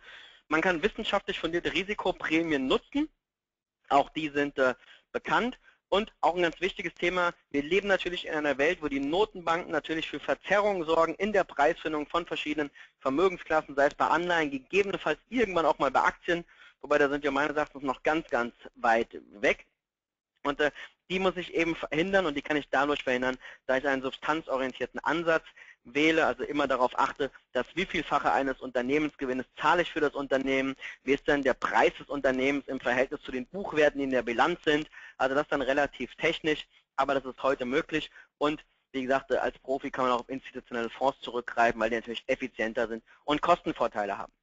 Man kann wissenschaftlich fundierte Risikoprämien nutzen. Auch die sind bekannt. Und auch ein ganz wichtiges Thema, wir leben natürlich in einer Welt, wo die Notenbanken natürlich für Verzerrungen sorgen in der Preisfindung von verschiedenen Vermögensklassen, sei es bei Anleihen, gegebenenfalls irgendwann auch mal bei Aktien, wobei da sind wir meines Erachtens noch ganz, ganz weit weg. Und die muss ich eben verhindern und die kann ich dadurch verhindern, da ich einen substanzorientierten Ansatz wähle, also immer darauf achte, dass wievielfache eines Unternehmensgewinnes zahle ich für das Unternehmen, wie ist denn der Preis des Unternehmens im Verhältnis zu den Buchwerten, die in der Bilanz sind. Also das ist dann relativ technisch, aber das ist heute möglich und wie gesagt, als Profi kann man auch auf institutionelle Fonds zurückgreifen, weil die natürlich effizienter sind und Kostenvorteile haben.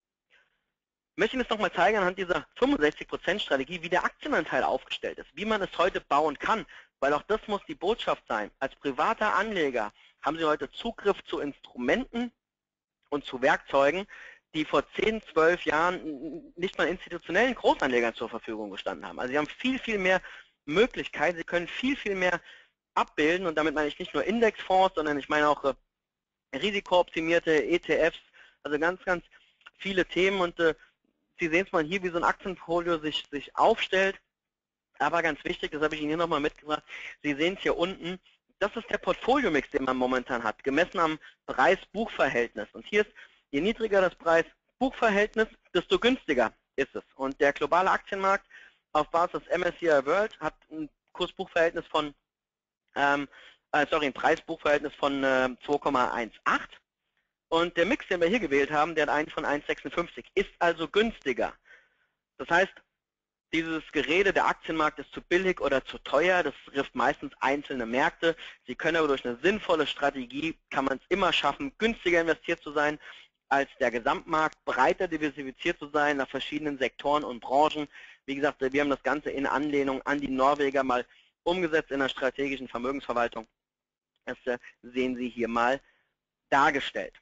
Ich möchte Ihnen das nochmal zeigen anhand dieser 65%-Strategie, wie der Aktienanteil aufgestellt ist, wie man es heute bauen kann, weil auch das muss die Botschaft sein. Als privater Anleger haben Sie heute Zugriff zu Instrumenten und zu Werkzeugen, die vor 10, 12 Jahren nicht mal institutionellen Großanlegern zur Verfügung gestanden haben. Also Sie haben viel, viel mehr Möglichkeiten, Sie können viel, viel mehr abbilden und damit meine ich nicht nur Indexfonds, sondern ich meine auch risikooptimierte ETFs, also ganz, ganz viele Themen und Sie sehen es mal hier, wie so ein Aktienportfolio sich aufstellt. Aber ganz wichtig, das habe ich Ihnen hier nochmal mitgebracht, Sie sehen es hier unten, das ist der Portfolio-Mix, den man momentan hat, gemessen am Preis-Buch-Verhältnis. Und hier ist, je niedriger das Preis-Buch-Verhältnis, desto günstiger ist es. Und der globale Aktienmarkt auf Basis des MSCI World hat ein Kurs-Buch-Verhältnis von, ein Preis-Buch-Verhältnis von 2,18. Und der Mix, den wir hier gewählt haben, der hat einen von 1,56, ist also günstiger. Das heißt, dieses Gerede, der Aktienmarkt ist zu billig oder zu teuer, das trifft meistens einzelne Märkte. Sie können aber durch eine sinnvolle Strategie, kann man es immer schaffen, günstiger investiert zu sein als der Gesamtmarkt, breiter diversifiziert zu sein nach verschiedenen Sektoren und Branchen. Wie gesagt, wir haben das Ganze in Anlehnung an die Norweger mal umgesetzt in der strategischen Vermögensverwaltung. Das sehen Sie hier mal dargestellt.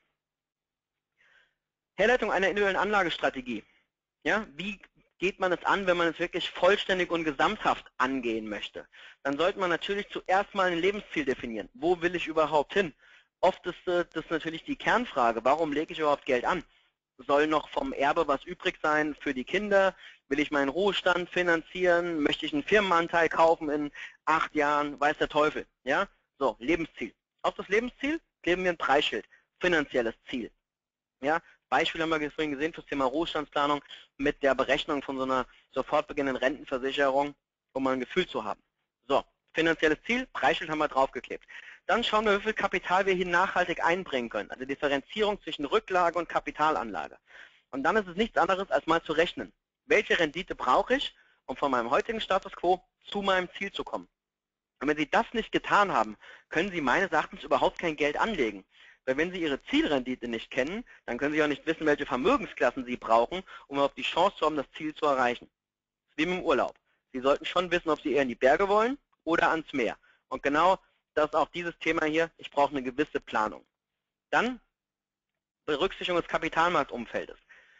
Herleitung einer individuellen Anlagestrategie. Ja, wie geht man es an, wenn man es wirklich vollständig und gesamthaft angehen möchte? Dann sollte man natürlich zuerst mal ein Lebensziel definieren. Wo will ich überhaupt hin? Oft ist das natürlich die Kernfrage, warum lege ich überhaupt Geld an? Soll noch vom Erbe was übrig sein für die Kinder? Will ich meinen Ruhestand finanzieren? Möchte ich einen Firmenanteil kaufen in 8 Jahren? Weiß der Teufel. Ja? So, Lebensziel. Auf das Lebensziel kleben wir ein Preisschild. Finanzielles Ziel. Ja? Beispiel haben wir vorhin gesehen für das Thema Ruhestandsplanung mit der Berechnung von so einer sofort beginnenden Rentenversicherung, um mal ein Gefühl zu haben. So, finanzielles Ziel, Preisschild haben wir draufgeklebt. Dann schauen wir, wie viel Kapital wir hier nachhaltig einbringen können. Also Differenzierung zwischen Rücklage und Kapitalanlage. Und dann ist es nichts anderes, als mal zu rechnen. Welche Rendite brauche ich, um von meinem heutigen Status quo zu meinem Ziel zu kommen? Und wenn Sie das nicht getan haben, können Sie meines Erachtens überhaupt kein Geld anlegen. Weil wenn Sie Ihre Zielrendite nicht kennen, dann können Sie auch nicht wissen, welche Vermögensklassen Sie brauchen, um überhaupt die Chance zu haben, das Ziel zu erreichen. Das ist wie mit dem Urlaub. Sie sollten schon wissen, ob Sie eher in die Berge wollen oder ans Meer. Und genau das ist auch dieses Thema hier, ich brauche eine gewisse Planung. Dann Berücksichtigung des Kapitalmarktumfeldes.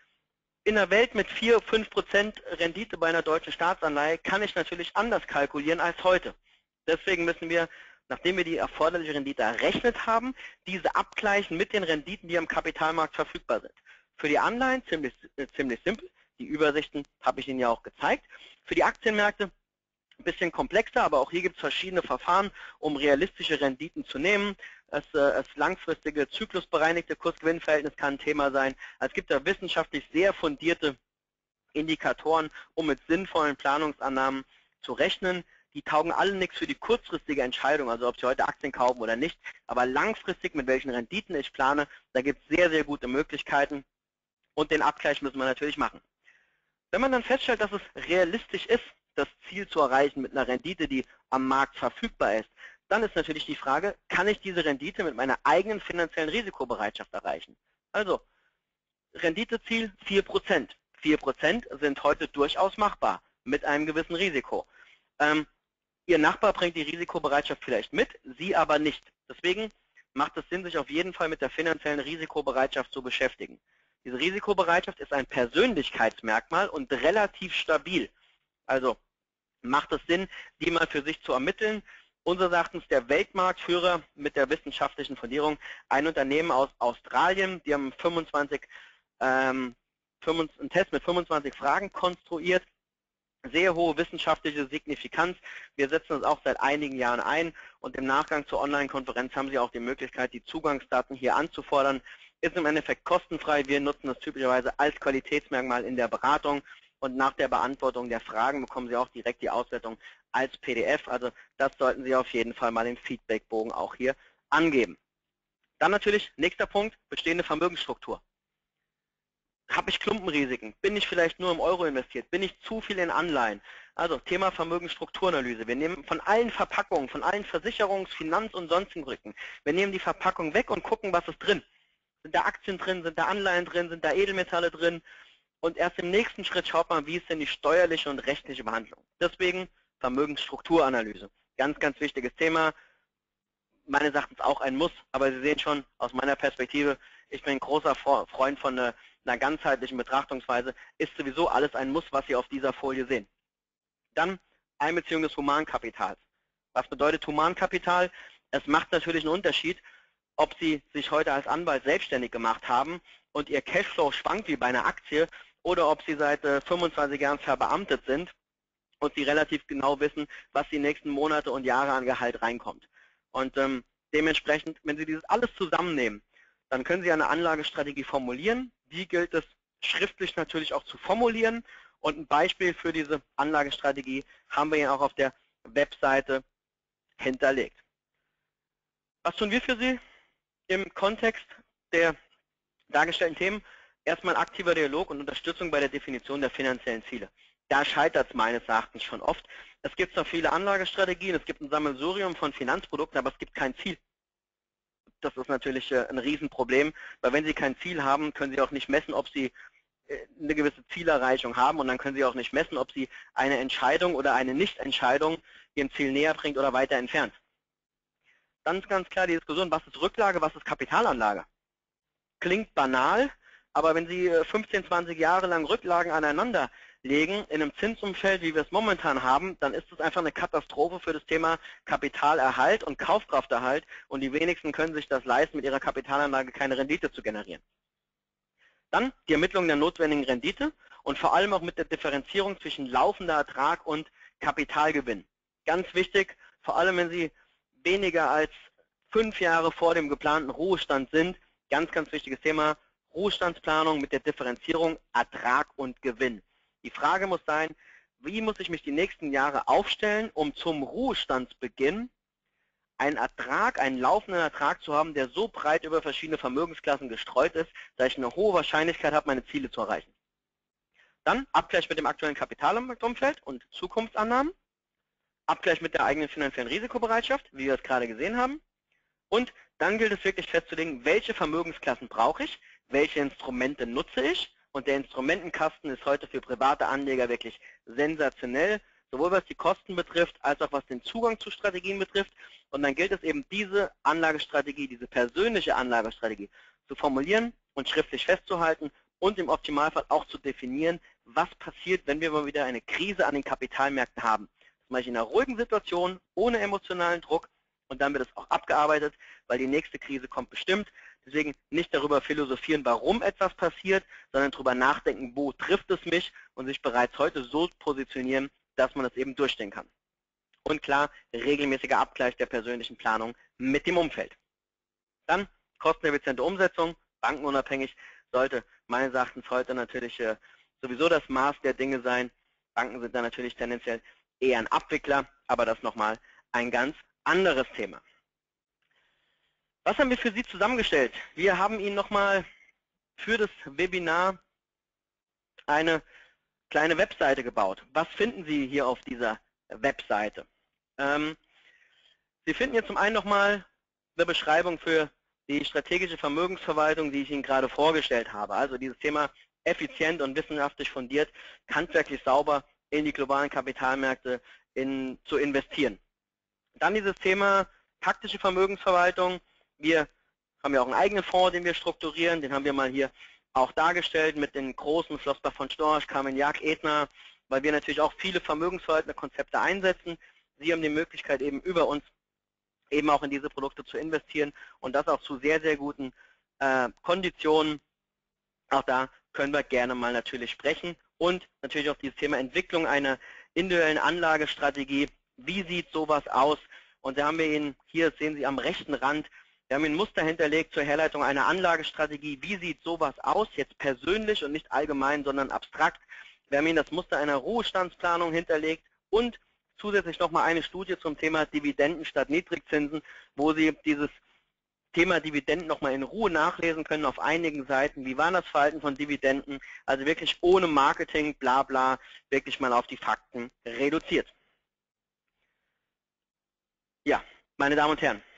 In einer Welt mit 4-5% Rendite bei einer deutschen Staatsanleihe kann ich natürlich anders kalkulieren als heute. Deswegen müssen wir, nachdem wir die erforderliche Rendite errechnet haben, diese abgleichen mit den Renditen, die am Kapitalmarkt verfügbar sind. Für die Anleihen ziemlich simpel, die Übersichten habe ich Ihnen ja auch gezeigt. Für die Aktienmärkte ein bisschen komplexer, aber auch hier gibt es verschiedene Verfahren, um realistische Renditen zu nehmen. Das langfristige zyklusbereinigte Kursgewinnverhältnis kann ein Thema sein. Es gibt da wissenschaftlich sehr fundierte Indikatoren, um mit sinnvollen Planungsannahmen zu rechnen. Die taugen alle nichts für die kurzfristige Entscheidung, also ob Sie heute Aktien kaufen oder nicht, aber langfristig, mit welchen Renditen ich plane, da gibt es sehr, sehr gute Möglichkeiten und den Abgleich müssen wir natürlich machen. Wenn man dann feststellt, dass es realistisch ist, das Ziel zu erreichen mit einer Rendite, die am Markt verfügbar ist, dann ist natürlich die Frage, kann ich diese Rendite mit meiner eigenen finanziellen Risikobereitschaft erreichen? Also, Renditeziel 4%. 4% sind heute durchaus machbar mit einem gewissen Risiko. Ihr Nachbar bringt die Risikobereitschaft vielleicht mit, Sie aber nicht. Deswegen macht es Sinn, sich auf jeden Fall mit der finanziellen Risikobereitschaft zu beschäftigen. Diese Risikobereitschaft ist ein Persönlichkeitsmerkmal und relativ stabil. Also macht es Sinn, die mal für sich zu ermitteln. Unseres Erachtens der Weltmarktführer mit der wissenschaftlichen Fundierung, ein Unternehmen aus Australien, die haben 25 einen Test mit 25 Fragen konstruiert. Sehr hohe wissenschaftliche Signifikanz. Wir setzen das auch seit einigen Jahren ein und im Nachgang zur Online-Konferenz haben Sie auch die Möglichkeit, die Zugangsdaten hier anzufordern. Ist im Endeffekt kostenfrei. Wir nutzen das typischerweise als Qualitätsmerkmal in der Beratung und nach der Beantwortung der Fragen bekommen Sie auch direkt die Auswertung als PDF. Also das sollten Sie auf jeden Fall mal im Feedbackbogen auch hier angeben. Dann natürlich, nächster Punkt, bestehende Vermögensstruktur. Habe ich Klumpenrisiken? Bin ich vielleicht nur im Euro investiert? Bin ich zu viel in Anleihen? Also Thema Vermögensstrukturanalyse. Wir nehmen von allen Verpackungen, von allen Versicherungs-, Finanz- und sonstigen Rücken, wir nehmen die Verpackung weg und gucken, was ist drin. Sind da Aktien drin, sind da Anleihen drin, sind da Edelmetalle drin? Und erst im nächsten Schritt schaut man, wie ist denn die steuerliche und rechtliche Behandlung. Deswegen Vermögensstrukturanalyse. Ganz, ganz wichtiges Thema. Meines Erachtens auch ein Muss, aber Sie sehen schon aus meiner Perspektive, ich bin ein großer Freund von einer ganzheitlichen Betrachtungsweise, ist sowieso alles ein Muss, was Sie auf dieser Folie sehen. Dann Einbeziehung des Humankapitals. Was bedeutet Humankapital? Es macht natürlich einen Unterschied, ob Sie sich heute als Anwalt selbstständig gemacht haben und Ihr Cashflow schwankt wie bei einer Aktie oder ob Sie seit 25 Jahren verbeamtet sind und Sie relativ genau wissen, was die nächsten Monate und Jahre an Gehalt reinkommt. Und dementsprechend, wenn Sie dieses alles zusammennehmen, dann können Sie eine Anlagestrategie formulieren. Die gilt es schriftlich natürlich auch zu formulieren. Und ein Beispiel für diese Anlagestrategie haben wir ja auch auf der Webseite hinterlegt. Was tun wir für Sie im Kontext der dargestellten Themen? Erstmal aktiver Dialog und Unterstützung bei der Definition der finanziellen Ziele. Da scheitert es meines Erachtens schon oft. Es gibt zwar viele Anlagestrategien, es gibt ein Sammelsurium von Finanzprodukten, aber es gibt kein Ziel. Das ist natürlich ein Riesenproblem, weil wenn Sie kein Ziel haben, können Sie auch nicht messen, ob Sie eine gewisse Zielerreichung haben und dann können Sie auch nicht messen, ob Sie eine Entscheidung oder eine Nichtentscheidung Ihrem Ziel näher bringt oder weiter entfernt. Dann ist ganz klar die Diskussion, was ist Rücklage, was ist Kapitalanlage? Klingt banal, aber wenn Sie 15, 20 Jahre lang Rücklagen aneinander legen, in einem Zinsumfeld, wie wir es momentan haben, dann ist es einfach eine Katastrophe für das Thema Kapitalerhalt und Kaufkrafterhalt und die wenigsten können sich das leisten, mit ihrer Kapitalanlage keine Rendite zu generieren. Dann die Ermittlung der notwendigen Rendite und vor allem auch mit der Differenzierung zwischen laufender Ertrag und Kapitalgewinn. Ganz wichtig, vor allem wenn Sie weniger als 5 Jahre vor dem geplanten Ruhestand sind, ganz, ganz wichtiges Thema, Ruhestandsplanung mit der Differenzierung Ertrag und Gewinn. Die Frage muss sein, wie muss ich mich die nächsten Jahre aufstellen, um zum Ruhestandsbeginn einen Ertrag, einen laufenden Ertrag zu haben, der so breit über verschiedene Vermögensklassen gestreut ist, dass ich eine hohe Wahrscheinlichkeit habe, meine Ziele zu erreichen. Dann Abgleich mit dem aktuellen Kapitalumfeld und Zukunftsannahmen. Abgleich mit der eigenen finanziellen Risikobereitschaft, wie wir es gerade gesehen haben. Und dann gilt es wirklich festzulegen, welche Vermögensklassen brauche ich, welche Instrumente nutze ich. Und der Instrumentenkasten ist heute für private Anleger wirklich sensationell, sowohl was die Kosten betrifft, als auch was den Zugang zu Strategien betrifft. Und dann gilt es eben, diese Anlagestrategie, diese persönliche Anlagestrategie zu formulieren und schriftlich festzuhalten und im Optimalfall auch zu definieren, was passiert, wenn wir mal wieder eine Krise an den Kapitalmärkten haben. Das mache ich in einer ruhigen Situation, ohne emotionalen Druck. Und dann wird es auch abgearbeitet, weil die nächste Krise kommt bestimmt. Deswegen nicht darüber philosophieren, warum etwas passiert, sondern darüber nachdenken, wo trifft es mich und sich bereits heute so positionieren, dass man das eben durchstehen kann. Und klar, regelmäßiger Abgleich der persönlichen Planung mit dem Umfeld. Dann kosteneffiziente Umsetzung, bankenunabhängig, sollte meines Erachtens heute natürlich sowieso das Maß der Dinge sein. Banken sind da natürlich tendenziell eher ein Abwickler, aber das nochmal ein ganz anderes Thema. Was haben wir für Sie zusammengestellt? Wir haben Ihnen nochmal für das Webinar eine kleine Webseite gebaut. Was finden Sie hier auf dieser Webseite? Sie finden hier zum einen nochmal eine Beschreibung für die strategische Vermögensverwaltung, die ich Ihnen gerade vorgestellt habe. Also dieses Thema effizient und wissenschaftlich fundiert, handwerklich sauber in die globalen Kapitalmärkte zu investieren. Dann dieses Thema taktische Vermögensverwaltung. Wir haben ja auch einen eigenen Fonds, den wir strukturieren. Den haben wir mal hier auch dargestellt mit den großen Flossbach von Storch, Carmignac, Aethna, weil wir natürlich auch viele vermögensverwaltende Konzepte einsetzen. Sie haben die Möglichkeit eben über uns eben auch in diese Produkte zu investieren und das auch zu sehr, sehr guten Konditionen. Auch da können wir gerne mal natürlich sprechen. Und natürlich auch dieses Thema Entwicklung einer individuellen Anlagestrategie. Wie sieht sowas aus? Und da haben wir Ihnen, hier sehen Sie am rechten Rand, wir haben Ihnen ein Muster hinterlegt zur Herleitung einer Anlagestrategie. Wie sieht sowas aus? Jetzt persönlich und nicht allgemein, sondern abstrakt. Wir haben Ihnen das Muster einer Ruhestandsplanung hinterlegt und zusätzlich nochmal eine Studie zum Thema Dividenden statt Niedrigzinsen, wo Sie dieses Thema Dividenden nochmal in Ruhe nachlesen können auf einigen Seiten. Wie war das Verhalten von Dividenden? Also wirklich ohne Marketing, bla bla, wirklich mal auf die Fakten reduziert. Ja, meine Damen und Herren,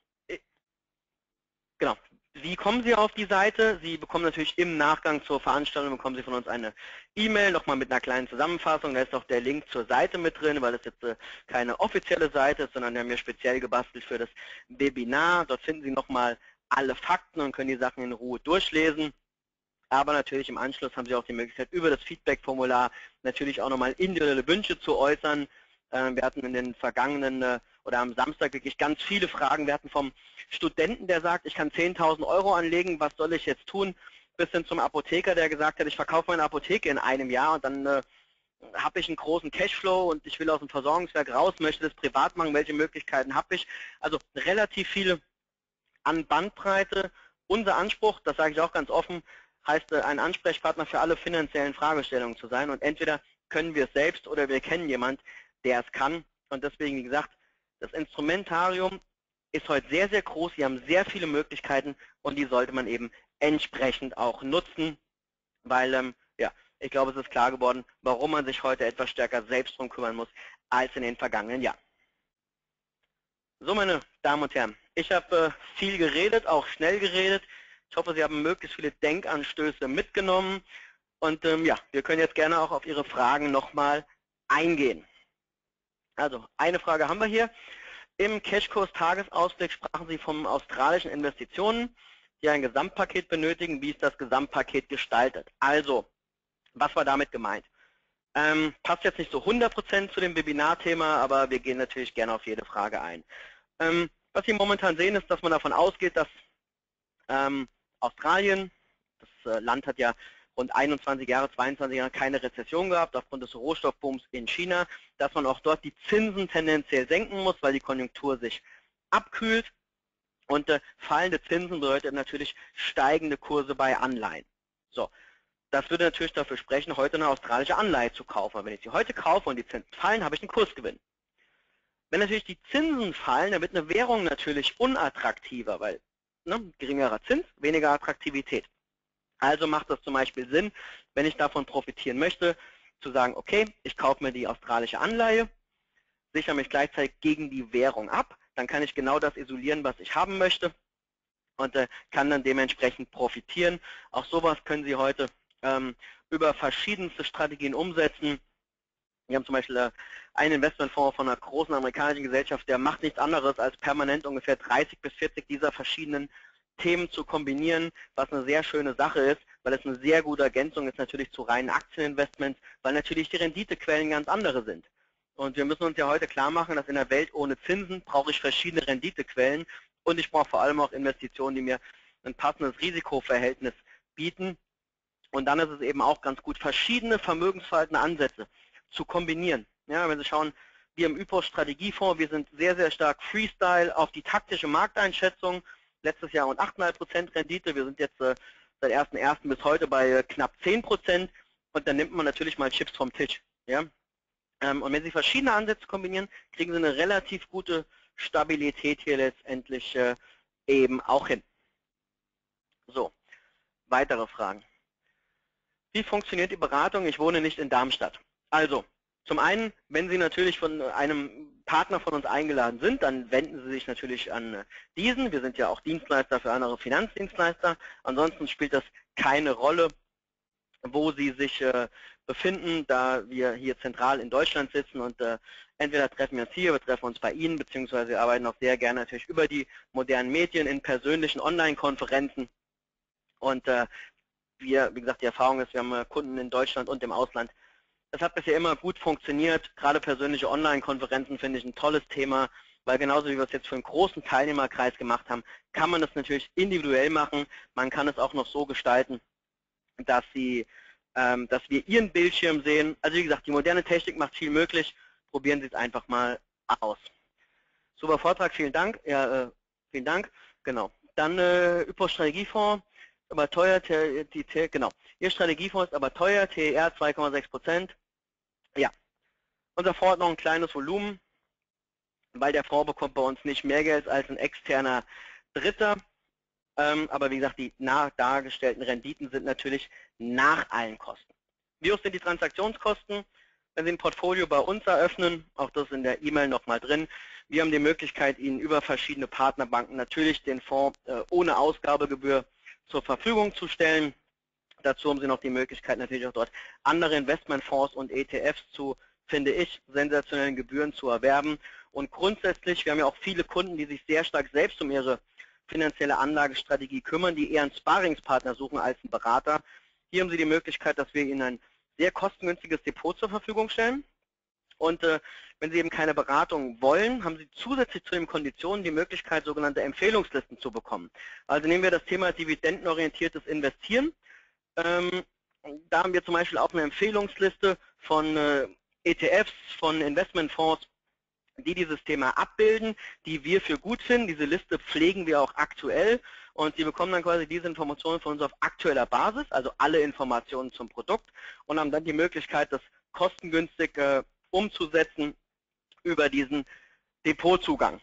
genau. Wie kommen Sie auf die Seite? Sie bekommen natürlich im Nachgang zur Veranstaltung, bekommen Sie von uns eine E-Mail, nochmal mit einer kleinen Zusammenfassung. Da ist auch der Link zur Seite mit drin, weil das jetzt keine offizielle Seite ist, sondern wir haben ja speziell gebastelt für das Webinar. Dort finden Sie nochmal alle Fakten und können die Sachen in Ruhe durchlesen. Aber natürlich im Anschluss haben Sie auch die Möglichkeit, über das Feedback-Formular natürlich auch nochmal individuelle Wünsche zu äußern. Wir hatten in den vergangenen oder am Samstag wirklich ganz viele Fragen. Wir hatten vom Studenten, der sagt, ich kann 10.000 Euro anlegen, was soll ich jetzt tun? Bis hin zum Apotheker, der gesagt hat, ich verkaufe meine Apotheke in einem Jahr und dann habe ich einen großen Cashflow und ich will aus dem Versorgungswerk raus, möchte das privat machen, welche Möglichkeiten habe ich? Also relativ viele an Bandbreite. Unser Anspruch, das sage ich auch ganz offen, heißt ein Ansprechpartner für alle finanziellen Fragestellungen zu sein und entweder können wir es selbst oder wir kennen jemand, der es kann und deswegen, wie gesagt, das Instrumentarium ist heute sehr, sehr groß, wir haben sehr viele Möglichkeiten und die sollte man eben entsprechend auch nutzen, weil ja, ich glaube, es ist klar geworden, warum man sich heute etwas stärker selbst drum kümmern muss als in den vergangenen Jahren. So, meine Damen und Herren, ich habe viel geredet, auch schnell geredet. Ich hoffe, Sie haben möglichst viele Denkanstöße mitgenommen. Und ja, wir können jetzt gerne auch auf Ihre Fragen nochmal eingehen. Also, eine Frage haben wir hier. Im Cashkurs-Tagesausblick sprachen Sie von australischen Investitionen, die ein Gesamtpaket benötigen. Wie ist das Gesamtpaket gestaltet? Also, was war damit gemeint? Passt jetzt nicht so 100% zu dem Webinarthema, aber wir gehen natürlich gerne auf jede Frage ein. Was Sie momentan sehen, ist, dass man davon ausgeht, dass Australien, das Land hat ja rund 21 Jahre, 22 Jahre keine Rezession gehabt, aufgrund des Rohstoffbooms in China, dass man auch dort die Zinsen tendenziell senken muss, weil die Konjunktur sich abkühlt. Und fallende Zinsen bedeutet natürlich steigende Kurse bei Anleihen. So, das würde natürlich dafür sprechen, heute eine australische Anleihe zu kaufen. Aber wenn ich sie heute kaufe und die Zinsen fallen, habe ich einen Kursgewinn. Wenn natürlich die Zinsen fallen, dann wird eine Währung natürlich unattraktiver, weil geringerer Zins, weniger Attraktivität. Also macht das zum Beispiel Sinn, wenn ich davon profitieren möchte, zu sagen, okay, ich kaufe mir die australische Anleihe, sichere mich gleichzeitig gegen die Währung ab, dann kann ich genau das isolieren, was ich haben möchte und kann dann dementsprechend profitieren. Auch sowas können Sie heute über verschiedenste Strategien umsetzen. Wir haben zum Beispiel einen Investmentfonds von einer großen amerikanischen Gesellschaft, der macht nichts anderes, als permanent ungefähr 30 bis 40 dieser verschiedenen Themen zu kombinieren, was eine sehr schöne Sache ist, weil es eine sehr gute Ergänzung ist natürlich zu reinen Aktieninvestments, weil natürlich die Renditequellen ganz andere sind. Und wir müssen uns ja heute klar machen, dass in der Welt ohne Zinsen brauche ich verschiedene Renditequellen und ich brauche vor allem auch Investitionen, die mir ein passendes Risikoverhältnis bieten. Und dann ist es eben auch ganz gut, verschiedene vermögensverhaltende Ansätze zu kombinieren. Ja, wenn Sie schauen, wir im Ypos Strategiefonds, wir sind sehr, sehr stark Freestyle auf die taktische Markteinschätzung. Letztes Jahr rund 8,5% Rendite. Wir sind jetzt seit 1.1. bis heute bei knapp 10%. Und dann nimmt man natürlich mal Chips vom Tisch. Ja? Und wenn Sie verschiedene Ansätze kombinieren, kriegen Sie eine relativ gute Stabilität hier letztendlich eben auch hin. So, weitere Fragen. Wie funktioniert die Beratung? Ich wohne nicht in Darmstadt. Also, zum einen, wenn Sie natürlich von einem Partner von uns eingeladen sind, dann wenden Sie sich natürlich an diesen. Wir sind ja auch Dienstleister für andere Finanzdienstleister. Ansonsten spielt das keine Rolle, wo Sie sich befinden, da wir hier zentral in Deutschland sitzen und entweder treffen wir uns hier, wir treffen uns bei Ihnen, beziehungsweise wir arbeiten auch sehr gerne natürlich über die modernen Medien in persönlichen Online-Konferenzen. Und wie gesagt, die Erfahrung ist, wir haben Kunden in Deutschland und im Ausland. Das hat bisher immer gut funktioniert. Gerade persönliche Online-Konferenzen finde ich ein tolles Thema, weil genauso wie wir es jetzt für einen großen Teilnehmerkreis gemacht haben, kann man das natürlich individuell machen. Man kann es auch noch so gestalten, dass wir Ihren Bildschirm sehen. Also wie gesagt, die moderne Technik macht viel möglich. Probieren Sie es einfach mal aus. Super Vortrag, vielen Dank. Ja, vielen Dank. Genau. Dann Hypo-Strategiefonds, aber teuer, genau. Ihr Strategiefonds ist aber teuer, TER 2,6%. Ja, unser Fonds hat noch ein kleines Volumen, weil der Fonds bekommt bei uns nicht mehr Geld als ein externer Dritter. Aber wie gesagt, die dargestellten Renditen sind natürlich nach allen Kosten. Wie hoch sind die Transaktionskosten? Wenn Sie ein Portfolio bei uns eröffnen, auch das in der E-Mail nochmal drin, wir haben die Möglichkeit, Ihnen über verschiedene Partnerbanken natürlich den Fonds ohne Ausgabegebühr zur Verfügung zu stellen. Dazu haben Sie noch die Möglichkeit, natürlich auch dort andere Investmentfonds und ETFs zu, finde ich, sensationellen Gebühren zu erwerben. Und grundsätzlich, wir haben ja auch viele Kunden, die sich sehr stark selbst um ihre finanzielle Anlagestrategie kümmern, die eher einen Sparingspartner suchen als einen Berater. Hier haben Sie die Möglichkeit, dass wir Ihnen ein sehr kostengünstiges Depot zur Verfügung stellen. Und wenn Sie eben keine Beratung wollen, haben Sie zusätzlich zu den Konditionen die Möglichkeit, sogenannte Empfehlungslisten zu bekommen. Also nehmen wir das Thema dividendenorientiertes Investieren. Da haben wir zum Beispiel auch eine Empfehlungsliste von ETFs, von Investmentfonds, die dieses Thema abbilden, die wir für gut finden. Diese Liste pflegen wir auch aktuell und Sie bekommen dann quasi diese Informationen von uns auf aktueller Basis, also alle Informationen zum Produkt und haben dann die Möglichkeit, das kostengünstig umzusetzen über diesen Depotzugang.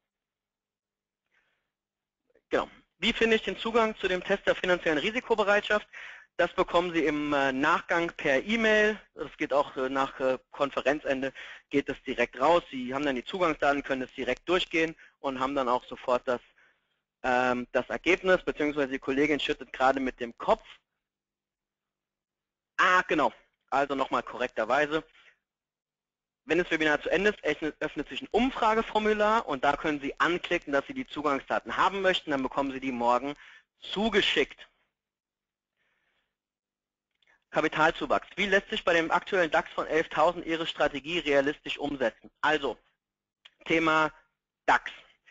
Genau. Wie finde ich den Zugang zu dem Test der finanziellen Risikobereitschaft? Das bekommen Sie im Nachgang per E-Mail. Das geht auch nach Konferenzende, geht es direkt raus. Sie haben dann die Zugangsdaten, können es direkt durchgehen und haben dann auch sofort das Ergebnis, beziehungsweise die Kollegin schüttet gerade mit dem Kopf. Genau. Also nochmal korrekterweise. Wenn das Webinar zu Ende ist, öffnet sich ein Umfrageformular und da können Sie anklicken, dass Sie die Zugangsdaten haben möchten. Dann bekommen Sie die morgen zugeschickt. Kapitalzuwachs. Wie lässt sich bei dem aktuellen DAX von 11.000 Ihre Strategie realistisch umsetzen? Also, Thema DAX.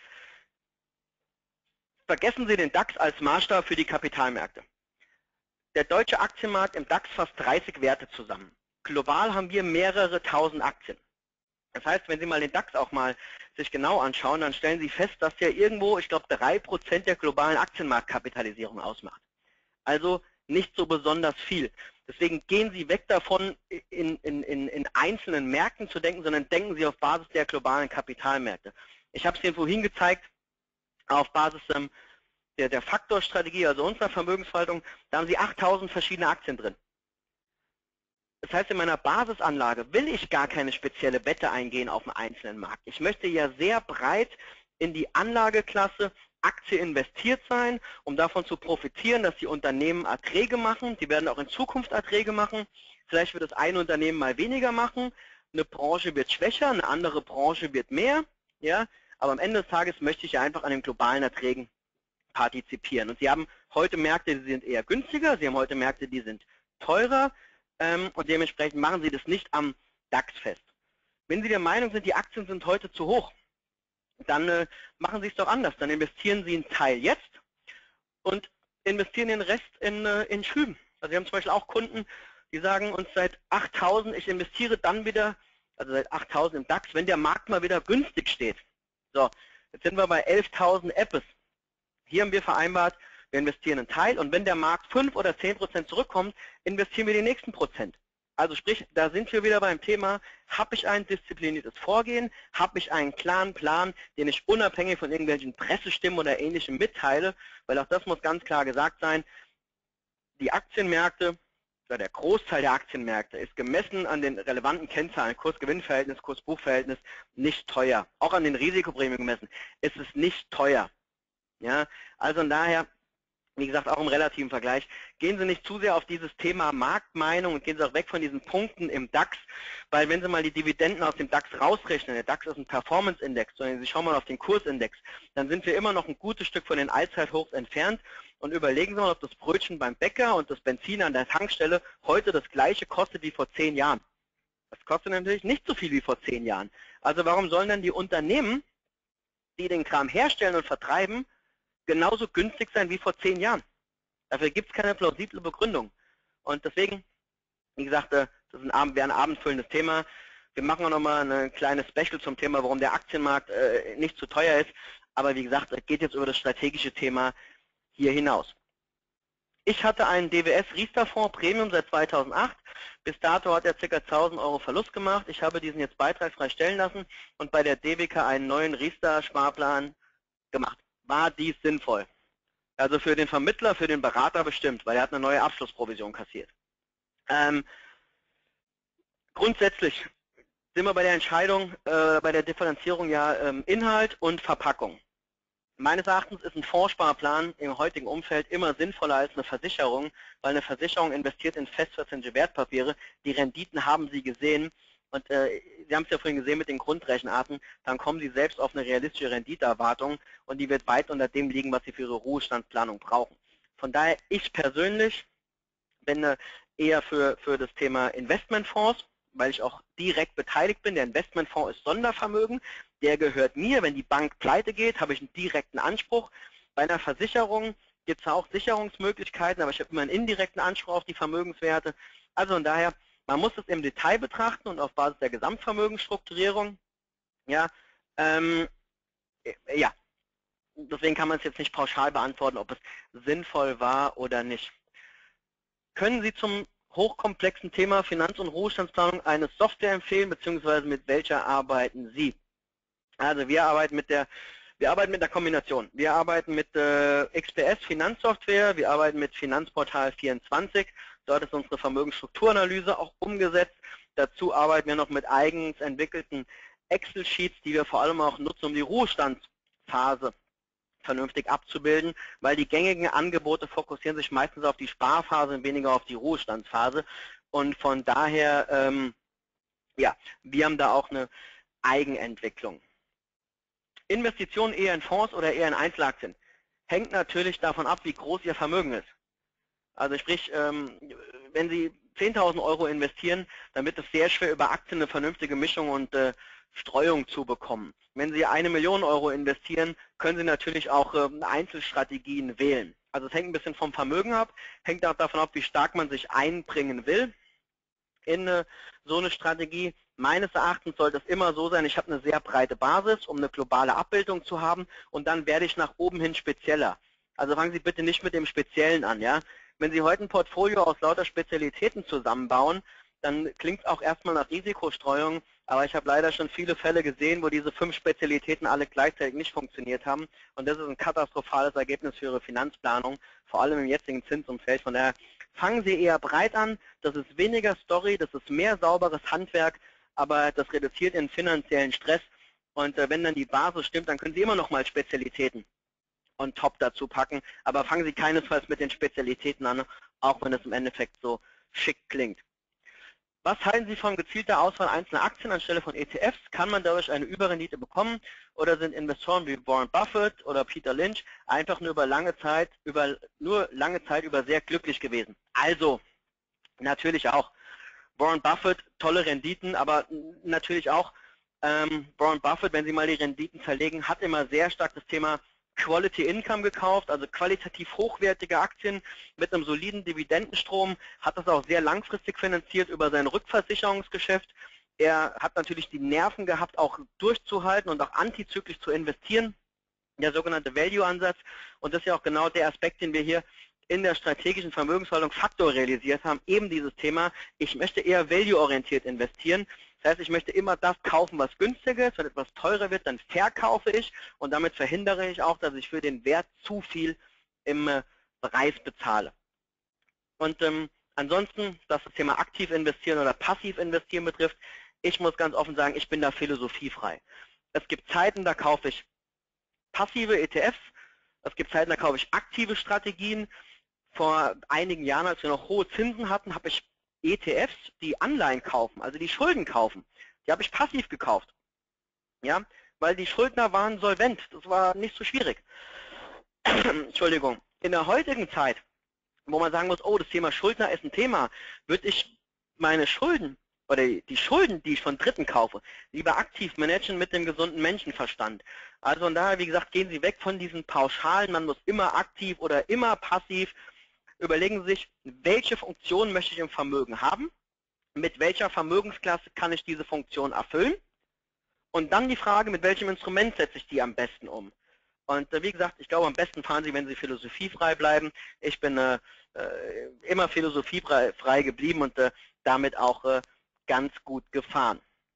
Vergessen Sie den DAX als Maßstab für die Kapitalmärkte. Der deutsche Aktienmarkt im DAX fasst 30 Werte zusammen. Global haben wir mehrere tausend Aktien. Das heißt, wenn Sie mal den DAX auch mal sich genau anschauen, dann stellen Sie fest, dass der irgendwo, ich glaube, 3% der globalen Aktienmarktkapitalisierung ausmacht. Also nicht so besonders viel. Deswegen gehen Sie weg davon, in einzelnen Märkten zu denken, sondern denken Sie auf Basis der globalen Kapitalmärkte. Ich habe es Ihnen vorhin gezeigt, auf Basis der Faktorstrategie, also unserer Vermögensverwaltung, da haben Sie 8.000 verschiedene Aktien drin. Das heißt, in meiner Basisanlage will ich gar keine spezielle Wette eingehen auf einen einzelnen Markt. Ich möchte ja sehr breit in die Anlageklasse Aktie investiert sein, um davon zu profitieren, dass die Unternehmen Erträge machen. Die werden auch in Zukunft Erträge machen. Vielleicht wird das ein Unternehmen mal weniger machen, eine Branche wird schwächer, eine andere Branche wird mehr. Ja? Aber am Ende des Tages möchte ich ja einfach an den globalen Erträgen partizipieren. Und Sie haben heute Märkte, die sind eher günstiger, Sie haben heute Märkte, die sind teurer und dementsprechend machen Sie das nicht am DAX fest. Wenn Sie der Meinung sind, die Aktien sind heute zu hoch, dann machen Sie es doch anders. Dann investieren Sie einen Teil jetzt und investieren den Rest in Schüben. Also wir haben zum Beispiel auch Kunden, die sagen uns seit 8.000, ich investiere dann wieder, also seit 8.000 im DAX, wenn der Markt mal wieder günstig steht. So, jetzt sind wir bei 11.000 Appes. Hier haben wir vereinbart, wir investieren einen Teil und wenn der Markt 5 oder 10% zurückkommt, investieren wir die nächsten Prozent. Also sprich, da sind wir wieder beim Thema, habe ich ein diszipliniertes Vorgehen, habe ich einen klaren Plan, den ich unabhängig von irgendwelchen Pressestimmen oder Ähnlichem mitteile, weil auch das muss ganz klar gesagt sein, die Aktienmärkte, oder der Großteil der Aktienmärkte ist gemessen an den relevanten Kennzahlen, Kurs-Gewinn-Verhältnis, Kurs-Buch-Verhältnis, nicht teuer. Auch an den Risikoprämien gemessen ist es nicht teuer. Ja, also von daher, wie gesagt, auch im relativen Vergleich, gehen Sie nicht zu sehr auf dieses Thema Marktmeinung und gehen Sie auch weg von diesen Punkten im DAX, weil wenn Sie mal die Dividenden aus dem DAX rausrechnen, der DAX ist ein Performance-Index, sondern Sie schauen mal auf den Kursindex, dann sind wir immer noch ein gutes Stück von den Allzeithochs entfernt und überlegen Sie mal, ob das Brötchen beim Bäcker und das Benzin an der Tankstelle heute das gleiche kostet wie vor 10 Jahren. Das kostet natürlich nicht so viel wie vor 10 Jahren. Also warum sollen denn die Unternehmen, die den Kram herstellen und vertreiben, genauso günstig sein wie vor 10 Jahren. Dafür gibt es keine plausible Begründung. Und deswegen, wie gesagt, das wäre ein abendfüllendes Thema. Wir machen auch nochmal eine kleine Special zum Thema, warum der Aktienmarkt nicht zu teuer ist. Aber wie gesagt, es geht jetzt über das strategische Thema hier hinaus. Ich hatte einen DWS Riester-Fonds Premium seit 2008. Bis dato hat er ca. 1.000 Euro Verlust gemacht. Ich habe diesen jetzt beitragsfrei stellen lassen und bei der DWK einen neuen Riester-Sparplan gemacht. War dies sinnvoll? Also für den Vermittler, für den Berater bestimmt, weil er hat eine neue Abschlussprovision kassiert. Grundsätzlich sind wir bei der Entscheidung, bei der Differenzierung ja Inhalt und Verpackung. Meines Erachtens ist ein Fondssparplan im heutigen Umfeld immer sinnvoller als eine Versicherung, weil eine Versicherung investiert in festverzinsliche Wertpapiere. Die Renditen haben Sie gesehen und Sie haben es ja vorhin gesehen mit den Grundrechenarten, dann kommen Sie selbst auf eine realistische Renditeerwartung und die wird weit unter dem liegen, was Sie für Ihre Ruhestandsplanung brauchen. Von daher, ich persönlich bin eher für das Thema Investmentfonds, weil ich auch direkt beteiligt bin. Der Investmentfonds ist Sondervermögen, der gehört mir. Wenn die Bank pleite geht, habe ich einen direkten Anspruch. Bei einer Versicherung gibt es auch Sicherungsmöglichkeiten, aber ich habe immer einen indirekten Anspruch auf die Vermögenswerte. Also von daher, man muss es im Detail betrachten und auf Basis der Gesamtvermögensstrukturierung. Ja, ja, deswegen kann man es jetzt nicht pauschal beantworten, ob es sinnvoll war oder nicht. Können Sie zum hochkomplexen Thema Finanz- und Ruhestandsplanung eine Software empfehlen, beziehungsweise mit welcher arbeiten Sie? Also wir arbeiten mit der Kombination. Wir arbeiten mit XPS Finanzsoftware, wir arbeiten mit Finanzportal 24, dort ist unsere Vermögensstrukturanalyse auch umgesetzt. Dazu arbeiten wir noch mit eigens entwickelten Excel-Sheets, die wir vor allem auch nutzen, um die Ruhestandsphase vernünftig abzubilden, weil die gängigen Angebote fokussieren sich meistens auf die Sparphase und weniger auf die Ruhestandsphase. Und von daher, ja, wir haben da auch eine Eigenentwicklung. Investitionen eher in Fonds oder eher in Einzelaktien? Hängt natürlich davon ab, wie groß Ihr Vermögen ist. Also sprich, wenn Sie 10.000 Euro investieren, dann wird es sehr schwer, über Aktien eine vernünftige Mischung und Streuung zu bekommen. Wenn Sie 1 Million Euro investieren, können Sie natürlich auch Einzelstrategien wählen. Also es hängt ein bisschen vom Vermögen ab, hängt auch davon ab, wie stark man sich einbringen will in so eine Strategie. Meines Erachtens sollte es immer so sein, ich habe eine sehr breite Basis, um eine globale Abbildung zu haben und dann werde ich nach oben hin spezieller. Also fangen Sie bitte nicht mit dem Speziellen an. Ja? Wenn Sie heute ein Portfolio aus lauter Spezialitäten zusammenbauen, dann klingt es auch erstmal nach Risikostreuung, aber ich habe leider schon viele Fälle gesehen, wo diese 5 Spezialitäten alle gleichzeitig nicht funktioniert haben und das ist ein katastrophales Ergebnis für Ihre Finanzplanung, vor allem im jetzigen Zinsumfeld. Von daher fangen Sie eher breit an, das ist weniger Story, das ist mehr sauberes Handwerk, aber das reduziert Ihren finanziellen Stress und wenn dann die Basis stimmt, dann können Sie immer noch mal Spezialitäten on top dazu packen, aber fangen Sie keinesfalls mit den Spezialitäten an, auch wenn es im Endeffekt so schick klingt. Was halten Sie von gezielter Auswahl einzelner Aktien anstelle von ETFs? Kann man dadurch eine Überrendite bekommen oder sind Investoren wie Warren Buffett oder Peter Lynch einfach nur lange Zeit über sehr glücklich gewesen? Also, natürlich auch. Warren Buffett, tolle Renditen, aber natürlich auch Warren Buffett, wenn Sie mal die Renditen zerlegen, hat immer sehr stark das Thema Quality Income gekauft, also qualitativ hochwertige Aktien mit einem soliden Dividendenstrom, hat das auch sehr langfristig finanziert über sein Rückversicherungsgeschäft. Er hat natürlich die Nerven gehabt, auch durchzuhalten und auch antizyklisch zu investieren, der sogenannte Value-Ansatz. Und das ist ja auch genau der Aspekt, den wir hier in der strategischen Vermögensverwaltung Faktor realisiert haben, eben dieses Thema, ich möchte eher value-orientiert investieren. Das heißt, ich möchte immer das kaufen, was günstiger ist. Wenn etwas teurer wird, dann verkaufe ich und damit verhindere ich auch, dass ich für den Wert zu viel im Preis bezahle. Und ansonsten, was das Thema aktiv investieren oder passiv investieren betrifft, ich muss ganz offen sagen, ich bin da philosophiefrei. Es gibt Zeiten, da kaufe ich passive ETFs, es gibt Zeiten, da kaufe ich aktive Strategien. Vor einigen Jahren, als wir noch hohe Zinsen hatten, habe ich ETFs, die Anleihen kaufen, also die Schulden kaufen. Die habe ich passiv gekauft. Ja, weil die Schuldner waren solvent. Das war nicht so schwierig. Entschuldigung. In der heutigen Zeit, wo man sagen muss, oh, das Thema Schuldner ist ein Thema, würde ich meine Schulden oder die Schulden, die ich von Dritten kaufe, lieber aktiv managen mit dem gesunden Menschenverstand. Also von daher, wie gesagt, gehen Sie weg von diesen Pauschalen, man muss immer aktiv oder immer passiv. überlegen Sie sich, welche Funktion möchte ich im Vermögen haben, mit welcher Vermögensklasse kann ich diese Funktion erfüllen und dann die Frage, mit welchem Instrument setze ich die am besten um. Und wie gesagt, ich glaube, am besten fahren Sie, wenn Sie philosophiefrei bleiben. Ich bin immer philosophiefrei geblieben und damit auch ganz gut gefahren.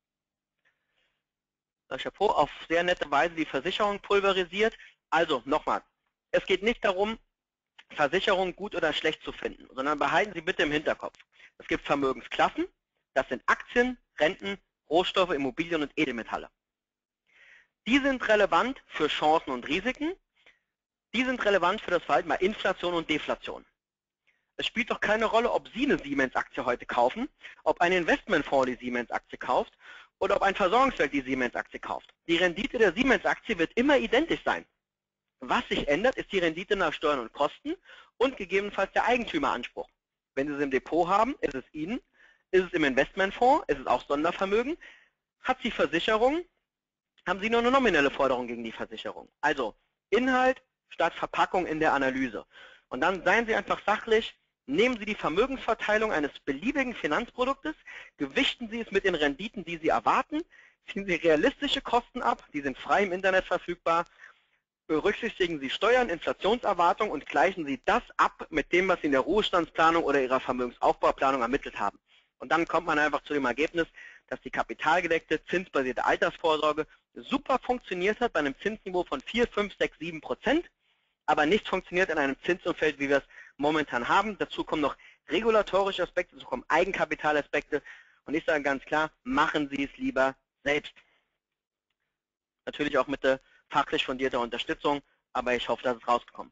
Chapeau, auf sehr nette Weise die Versicherung pulverisiert. Also nochmal, es geht nicht darum, Versicherungen gut oder schlecht zu finden, sondern behalten Sie bitte im Hinterkopf. Es gibt Vermögensklassen, das sind Aktien, Renten, Rohstoffe, Immobilien und Edelmetalle. Die sind relevant für Chancen und Risiken. Die sind relevant für das Verhalten bei Inflation und Deflation. Es spielt doch keine Rolle, ob Sie eine Siemens-Aktie heute kaufen, ob ein Investmentfonds die Siemens-Aktie kauft oder ob ein Versorgungswerk die Siemens-Aktie kauft. Die Rendite der Siemens-Aktie wird immer identisch sein. Was sich ändert, ist die Rendite nach Steuern und Kosten und gegebenenfalls der Eigentümeranspruch. Wenn Sie es im Depot haben, ist es Ihnen, ist es im Investmentfonds, ist es auch Sondervermögen, hat sie Versicherung, haben Sie nur eine nominelle Forderung gegen die Versicherung. Also Inhalt statt Verpackung in der Analyse. Und dann seien Sie einfach sachlich, nehmen Sie die Vermögensverteilung eines beliebigen Finanzproduktes, gewichten Sie es mit den Renditen, die Sie erwarten, ziehen Sie realistische Kosten ab, die sind frei im Internet verfügbar, berücksichtigen Sie Steuern, Inflationserwartungen und gleichen Sie das ab mit dem, was Sie in der Ruhestandsplanung oder Ihrer Vermögensaufbauplanung ermittelt haben. Und dann kommt man einfach zu dem Ergebnis, dass die kapitalgedeckte, zinsbasierte Altersvorsorge super funktioniert hat bei einem Zinsniveau von 4, 5, 6, 7%, aber nicht funktioniert in einem Zinsumfeld, wie wir es momentan haben. Dazu kommen noch regulatorische Aspekte, dazu kommen Eigenkapitalaspekte. Und ich sage ganz klar, machen Sie es lieber selbst. Natürlich auch mit der fachlich fundierter Unterstützung, aber ich hoffe, das ist rausgekommen.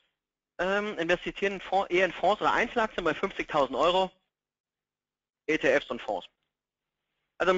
Investieren eher in Fonds oder Einzelaktien bei 50.000 Euro, ETFs und Fonds. Also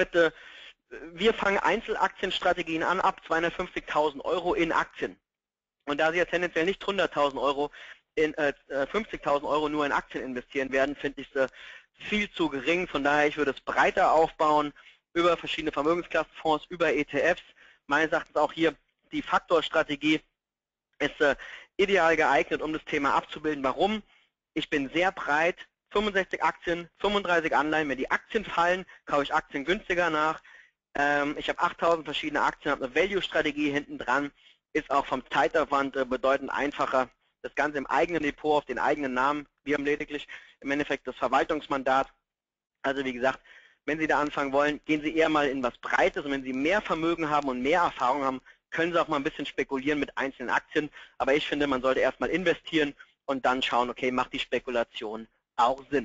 wir fangen Einzelaktienstrategien an ab 250.000 Euro in Aktien. Und da Sie ja tendenziell nicht 100.000 Euro in 50.000 Euro nur in Aktien investieren werden, finde ich es viel zu gering. Von daher, ich würde es breiter aufbauen, über verschiedene Vermögensklassenfonds, über ETFs. Meines Erachtens auch hier die Faktorstrategie ist ideal geeignet, um das Thema abzubilden. Warum? Ich bin sehr breit, 65 Aktien, 35 Anleihen. Wenn die Aktien fallen, kaufe ich Aktien günstiger nach. Ich habe 8.000 verschiedene Aktien, habe eine Value-Strategie hinten dran, ist auch vom Zeitaufwand bedeutend einfacher. Das Ganze im eigenen Depot auf den eigenen Namen. Wir haben lediglich im Endeffekt das Verwaltungsmandat. Also wie gesagt, wenn Sie da anfangen wollen, gehen Sie eher mal in was Breites. Und wenn Sie mehr Vermögen haben und mehr Erfahrung haben, können Sie auch mal ein bisschen spekulieren mit einzelnen Aktien. Aber ich finde, man sollte erstmal investieren und dann schauen, okay, macht die Spekulation auch Sinn.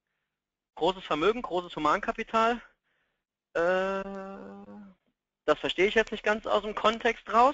Großes Vermögen, großes Humankapital. Das verstehe ich jetzt nicht ganz aus dem Kontext raus.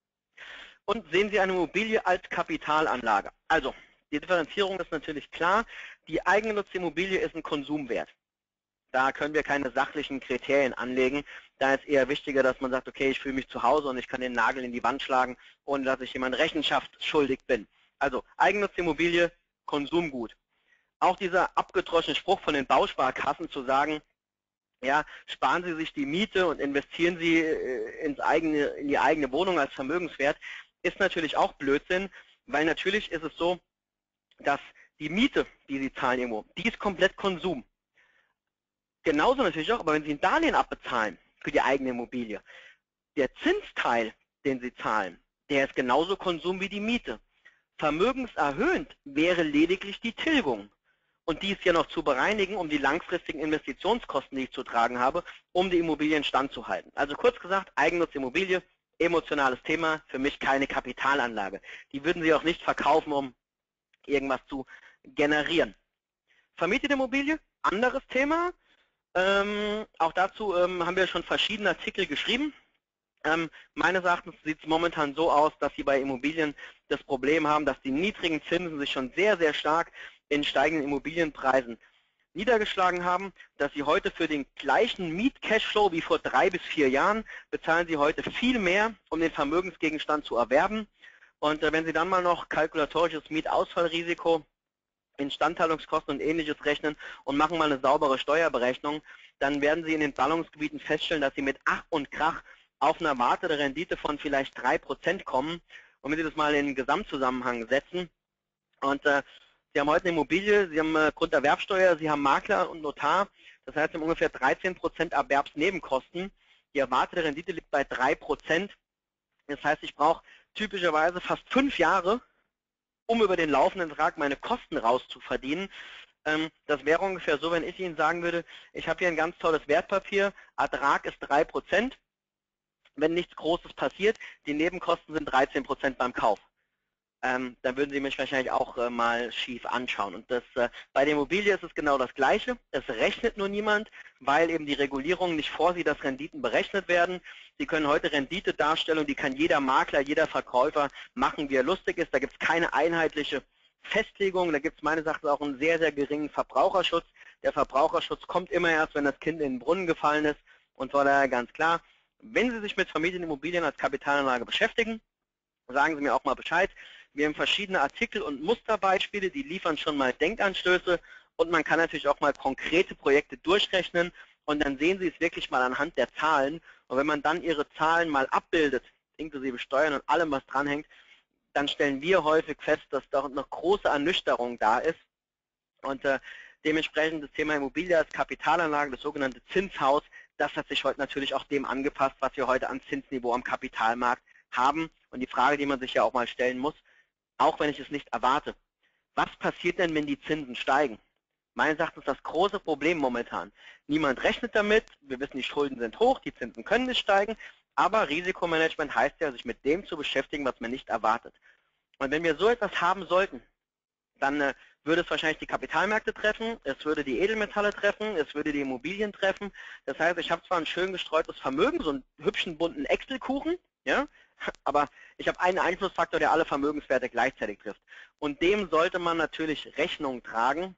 Und sehen Sie eine Immobilie als Kapitalanlage. Also, die Differenzierung ist natürlich klar. Die eigengenutzte Immobilie ist ein Konsumwert. Da können wir keine sachlichen Kriterien anlegen. Da ist eher wichtiger, dass man sagt, okay, ich fühle mich zu Hause und ich kann den Nagel in die Wand schlagen, ohne dass ich jemand Rechenschaft schuldig bin. Also eigengenutzte Immobilie, Konsumgut. Auch dieser abgedroschene Spruch von den Bausparkassen zu sagen, ja, sparen Sie sich die Miete und investieren Sie in die eigene Wohnung als Vermögenswert, ist natürlich auch Blödsinn, weil natürlich ist es so, dass die Miete, die Sie zahlen irgendwo, die ist komplett Konsum. Genauso natürlich auch, aber wenn Sie ein Darlehen abbezahlen für die eigene Immobilie, der Zinsteil, den Sie zahlen, der ist genauso Konsum wie die Miete. Vermögenserhöhend wäre lediglich die Tilgung. Und die ist ja noch zu bereinigen, um die langfristigen Investitionskosten, die ich zu tragen habe, um die Immobilie in Stand zu halten. Also kurz gesagt, Eigennutz Immobilie, emotionales Thema, für mich keine Kapitalanlage. Die würden Sie auch nicht verkaufen, um irgendwas zu generieren. Vermietete Immobilie, anderes Thema. Auch dazu haben wir schon verschiedene Artikel geschrieben. Meines Erachtens sieht es momentan so aus, dass Sie bei Immobilien das Problem haben, dass die niedrigen Zinsen sich schon sehr, sehr stark in steigenden Immobilienpreisen niedergeschlagen haben, dass Sie heute für den gleichen Miet-Cashflow wie vor 3 bis 4 Jahren bezahlen Sie heute viel mehr, um den Vermögensgegenstand zu erwerben. Und wenn Sie dann mal noch kalkulatorisches Mietausfallrisiko, Instandhaltungskosten und Ähnliches rechnen und machen mal eine saubere Steuerberechnung, dann werden Sie in den Ballungsgebieten feststellen, dass Sie mit Ach und Krach auf eine erwartete Rendite von vielleicht 3% kommen. Und wenn Sie das mal in den Gesamtzusammenhang setzen und Sie haben heute eine Immobilie, Sie haben Grunderwerbsteuer, Sie haben Makler und Notar. Das heißt, Sie haben ungefähr 13% Erwerbsnebenkosten. Die erwartete Rendite liegt bei 3%. Das heißt, ich brauche typischerweise fast 5 Jahre, um über den laufenden Betrag meine Kosten rauszuverdienen. Das wäre ungefähr so, wenn ich Ihnen sagen würde, ich habe hier ein ganz tolles Wertpapier, Ertrag ist 3%. Wenn nichts Großes passiert, die Nebenkosten sind 13% beim Kauf. Dann würden Sie mich wahrscheinlich auch mal schief anschauen. Und bei der Immobilie ist es genau das Gleiche. Es rechnet nur niemand, weil eben die Regulierung nicht vorsieht, dass Renditen berechnet werden. Sie können heute Renditedarstellung, die kann jeder Makler, jeder Verkäufer machen, wie er lustig ist. Da gibt es keine einheitliche Festlegung. Da gibt es meines Erachtens auch einen sehr, sehr geringen Verbraucherschutz. Der Verbraucherschutz kommt immer erst, wenn das Kind in den Brunnen gefallen ist. Und von daher ganz klar, wenn Sie sich mit Familienimmobilien als Kapitalanlage beschäftigen, sagen Sie mir auch mal Bescheid. Wir haben verschiedene Artikel und Musterbeispiele, die liefern schon mal Denkanstöße und man kann natürlich auch mal konkrete Projekte durchrechnen und dann sehen Sie es wirklich mal anhand der Zahlen. Und wenn man dann Ihre Zahlen mal abbildet, inklusive Steuern und allem, was dranhängt, dann stellen wir häufig fest, dass da noch große Ernüchterung da ist. Und dementsprechend das Thema Immobilie als Kapitalanlage, das sogenannte Zinshaus, das hat sich heute natürlich auch dem angepasst, was wir heute an Zinsniveau am Kapitalmarkt haben. Und die Frage, die man sich ja auch mal stellen muss, auch wenn ich es nicht erwarte, was passiert denn, wenn die Zinsen steigen? Meines Erachtens das große Problem momentan. Niemand rechnet damit, wir wissen, die Schulden sind hoch, die Zinsen können nicht steigen, aber Risikomanagement heißt ja, sich mit dem zu beschäftigen, was man nicht erwartet. Und wenn wir so etwas haben sollten, dann würde es wahrscheinlich die Kapitalmärkte treffen, es würde die Edelmetalle treffen, es würde die Immobilien treffen. Das heißt, ich habe zwar ein schön gestreutes Vermögen, so einen hübschen bunten Excel-Kuchen, ja, aber ich habe einen Einflussfaktor, der alle Vermögenswerte gleichzeitig trifft. Und dem sollte man natürlich Rechnung tragen,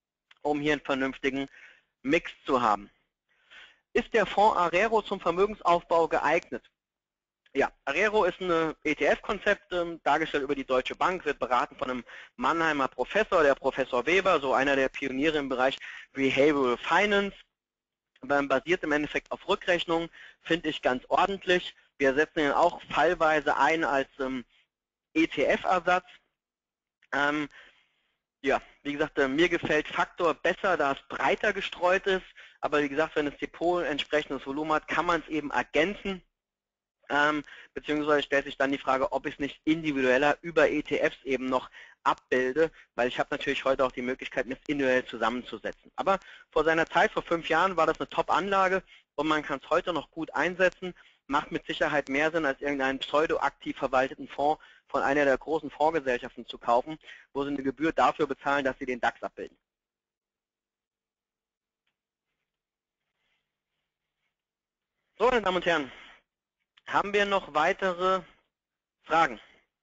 um hier einen vernünftigen Mix zu haben. Ist der Fonds Arero zum Vermögensaufbau geeignet? Ja, Arero ist ein ETF-Konzept, dargestellt über die Deutsche Bank, wird beraten von einem Mannheimer Professor, der Professor Weber, so einer der Pioniere im Bereich Behavioral Finance, basiert im Endeffekt auf Rückrechnung, finde ich ganz ordentlich. Wir setzen ihn auch fallweise ein als ETF-Ersatz. Ja, wie gesagt, mir gefällt Faktor besser, da es breiter gestreut ist, aber wie gesagt, wenn das Depot ein entsprechendes Volumen hat, kann man es eben ergänzen. Beziehungsweise stellt sich dann die Frage, ob ich es nicht individueller über ETFs eben noch abbilde, weil ich habe natürlich heute auch die Möglichkeit, mir es individuell zusammenzusetzen. Aber vor seiner Zeit, vor 5 Jahren, war das eine Top-Anlage und man kann es heute noch gut einsetzen, macht mit Sicherheit mehr Sinn, als irgendeinen pseudo-aktiv verwalteten Fonds von einer der großen Fondsgesellschaften zu kaufen, wo sie eine Gebühr dafür bezahlen, dass sie den DAX abbilden. So, meine Damen und Herren, haben wir noch weitere Fragen?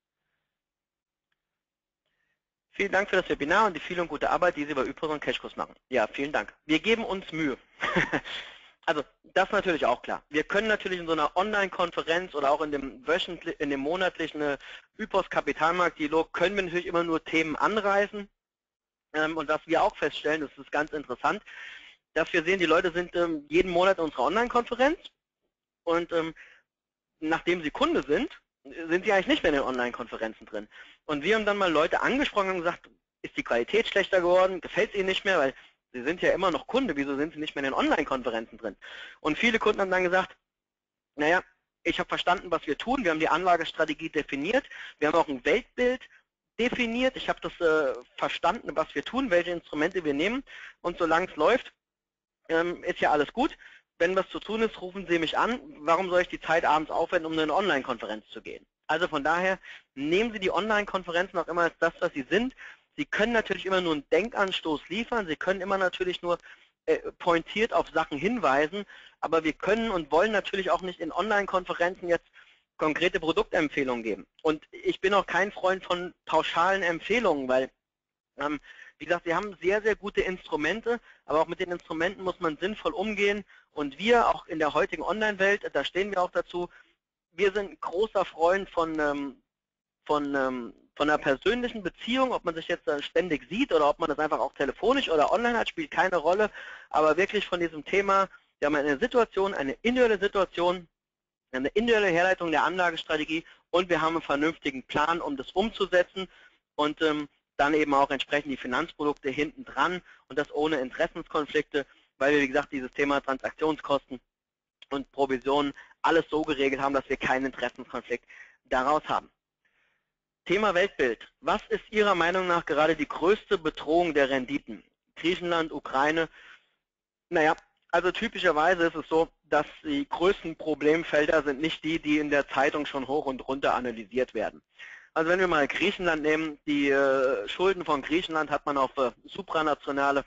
Vielen Dank für das Webinar und die viele und gute Arbeit, die Sie bei Ypres und Cashkurs machen. Ja, vielen Dank. Wir geben uns Mühe. Also, das ist natürlich auch klar. Wir können natürlich in so einer Online-Konferenz oder auch in dem monatlichen Ypres Kapitalmarkt-Dialog können wir natürlich immer nur Themen anreißen. Und was wir auch feststellen, das ist ganz interessant, dass wir sehen, die Leute sind jeden Monat in unserer Online-Konferenz und nachdem sie Kunde sind sie eigentlich nicht mehr in den Online-Konferenzen drin. Und wir haben dann mal Leute angesprochen und gesagt, ist die Qualität schlechter geworden, gefällt es ihnen nicht mehr, weil sie sind ja immer noch Kunde, wieso sind sie nicht mehr in den Online-Konferenzen drin? Und viele Kunden haben dann gesagt, naja, ich habe verstanden, was wir tun, wir haben die Anlagestrategie definiert, wir haben auch ein Weltbild definiert, ich habe das verstanden, was wir tun, welche Instrumente wir nehmen und solange es läuft, ist ja alles gut. Wenn was zu tun ist, rufen Sie mich an. Warum soll ich die Zeit abends aufwenden, um in eine Online-Konferenz zu gehen? Also von daher, nehmen Sie die Online-Konferenzen auch immer als das, was sie sind. Sie können natürlich immer nur einen Denkanstoß liefern. Sie können immer natürlich nur pointiert auf Sachen hinweisen. Aber wir können und wollen natürlich auch nicht in Online-Konferenzen jetzt konkrete Produktempfehlungen geben. Und ich bin auch kein Freund von pauschalen Empfehlungen, weil wie gesagt, wir haben sehr, sehr gute Instrumente, aber auch mit den Instrumenten muss man sinnvoll umgehen. Und wir, auch in der heutigen Online-Welt, da stehen wir auch dazu, wir sind großer Freund von einer persönlichen Beziehung, ob man sich jetzt ständig sieht oder ob man das einfach auch telefonisch oder online hat, spielt keine Rolle. Aber wirklich von diesem Thema, wir haben eine Situation, eine individuelle Situation, eine individuelle Herleitung der Anlagestrategie und wir haben einen vernünftigen Plan, um das umzusetzen. Und dann eben auch entsprechend die Finanzprodukte hinten dran und das ohne Interessenskonflikte, weil wir, wie gesagt, dieses Thema Transaktionskosten und Provisionen alles so geregelt haben, dass wir keinen Interessenskonflikt daraus haben. Thema Weltbild. Was ist Ihrer Meinung nach gerade die größte Bedrohung der Renditen? Griechenland, Ukraine? Naja, also typischerweise ist es so, dass die größten Problemfelder sind nicht die, die in der Zeitung schon hoch und runter analysiert werden. Also wenn wir mal Griechenland nehmen, die Schulden von Griechenland hat man auf supranationale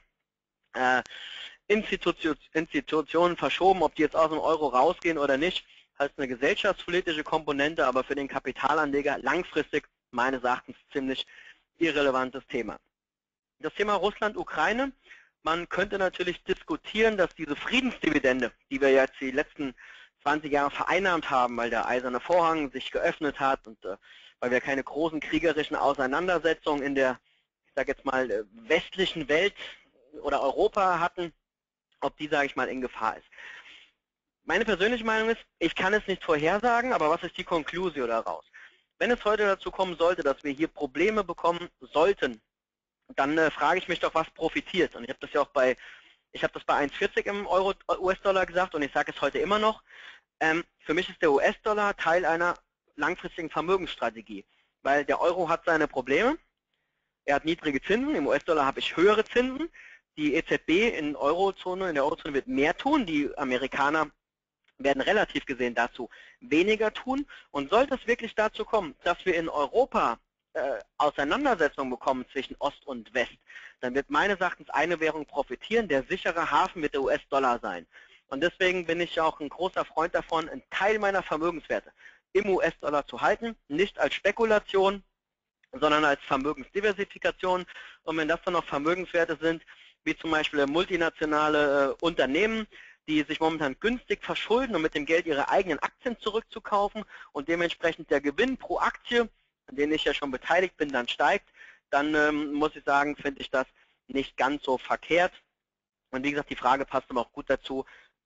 Institutionen verschoben, ob die jetzt aus dem Euro rausgehen oder nicht, hat eine gesellschaftspolitische Komponente, aber für den Kapitalanleger langfristig meines Erachtens ziemlich irrelevantes Thema. Das Thema Russland-Ukraine, man könnte natürlich diskutieren, dass diese Friedensdividende, die wir jetzt die letzten 20 Jahre vereinnahmt haben, weil der eiserne Vorhang sich geöffnet hat und weil wir keine großen kriegerischen Auseinandersetzungen in der, ich sage jetzt mal, westlichen Welt oder Europa hatten, ob die, sage ich mal, in Gefahr ist. Meine persönliche Meinung ist, ich kann es nicht vorhersagen, aber was ist die Konklusion daraus? Wenn es heute dazu kommen sollte, dass wir hier Probleme bekommen sollten, dann frage ich mich doch, was profitiert. Und ich habe das ja auch bei 1,40 im US-Dollar gesagt und ich sage es heute immer noch. Für mich ist der US-Dollar Teil einer langfristigen Vermögensstrategie, weil der Euro hat seine Probleme. Er hat niedrige Zinsen, im US-Dollar habe ich höhere Zinsen. Die EZB in der Eurozone wird mehr tun. Die Amerikaner werden relativ gesehen dazu weniger tun. Und sollte es wirklich dazu kommen, dass wir in Europa Auseinandersetzungen bekommen zwischen Ost und West, dann wird meines Erachtens eine Währung profitieren. Der sichere Hafen wird der US-Dollar sein. Und deswegen bin ich auch ein großer Freund davon, einen Teil meiner Vermögenswerte im US-Dollar zu halten, nicht als Spekulation, sondern als Vermögensdiversifikation. Und wenn das dann noch Vermögenswerte sind, wie zum Beispiel multinationale Unternehmen, die sich momentan günstig verschulden, um mit dem Geld ihre eigenen Aktien zurückzukaufen und dementsprechend der Gewinn pro Aktie, an denen ich ja schon beteiligt bin, dann steigt, dann muss ich sagen, finde ich das nicht ganz so verkehrt. Und wie gesagt, die Frage passt aber auch gut dazu.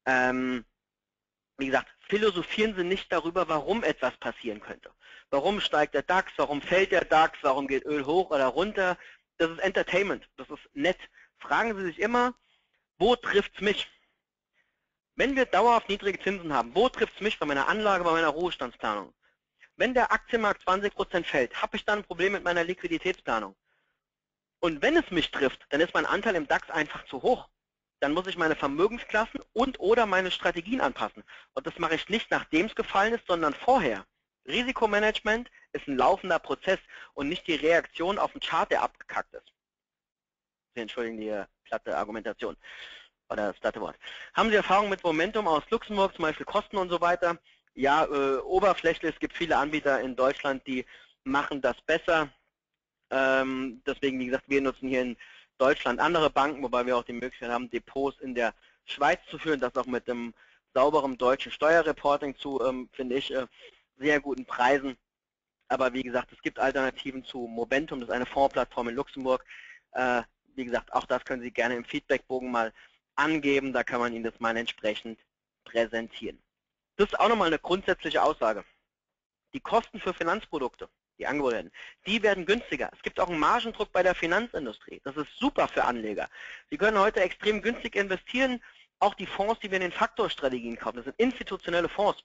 Wie gesagt, philosophieren Sie nicht darüber, warum etwas passieren könnte. Warum steigt der DAX, warum fällt der DAX, warum geht Öl hoch oder runter. Das ist Entertainment, das ist nett. Fragen Sie sich immer, wo trifft es mich? Wenn wir dauerhaft niedrige Zinsen haben, wo trifft es mich bei meiner Anlage, bei meiner Ruhestandsplanung? Wenn der Aktienmarkt 20% fällt, habe ich dann ein Problem mit meiner Liquiditätsplanung. Und wenn es mich trifft, dann ist mein Anteil im DAX einfach zu hoch. Dann muss ich meine Vermögensklassen und oder meine Strategien anpassen. Und das mache ich nicht, nachdem es gefallen ist, sondern vorher. Risikomanagement ist ein laufender Prozess und nicht die Reaktion auf einen Chart, der abgekackt ist. Sie entschuldigen die platte Argumentation oder das platte Wort. Haben Sie Erfahrung mit Momentum aus Luxemburg, zum Beispiel Kosten und so weiter? Ja, oberflächlich, es gibt viele Anbieter in Deutschland, die machen das besser. Deswegen, wie gesagt, wir nutzen hier in Deutschland andere Banken, wobei wir auch die Möglichkeit haben, Depots in der Schweiz zu führen, das auch mit dem sauberen deutschen Steuerreporting zu, finde ich, sehr guten Preisen. Aber wie gesagt, es gibt Alternativen zu Momentum, das ist eine Fondsplattform in Luxemburg. Wie gesagt, auch das können Sie gerne im Feedbackbogen mal angeben, da kann man Ihnen das mal entsprechend präsentieren. Das ist auch nochmal eine grundsätzliche Aussage. Die Kosten für Finanzprodukte, die angeboten werden, die werden günstiger. Es gibt auch einen Margendruck bei der Finanzindustrie. Das ist super für Anleger. Sie können heute extrem günstig investieren. Auch die Fonds, die wir in den Faktorstrategien kaufen, das sind institutionelle Fonds.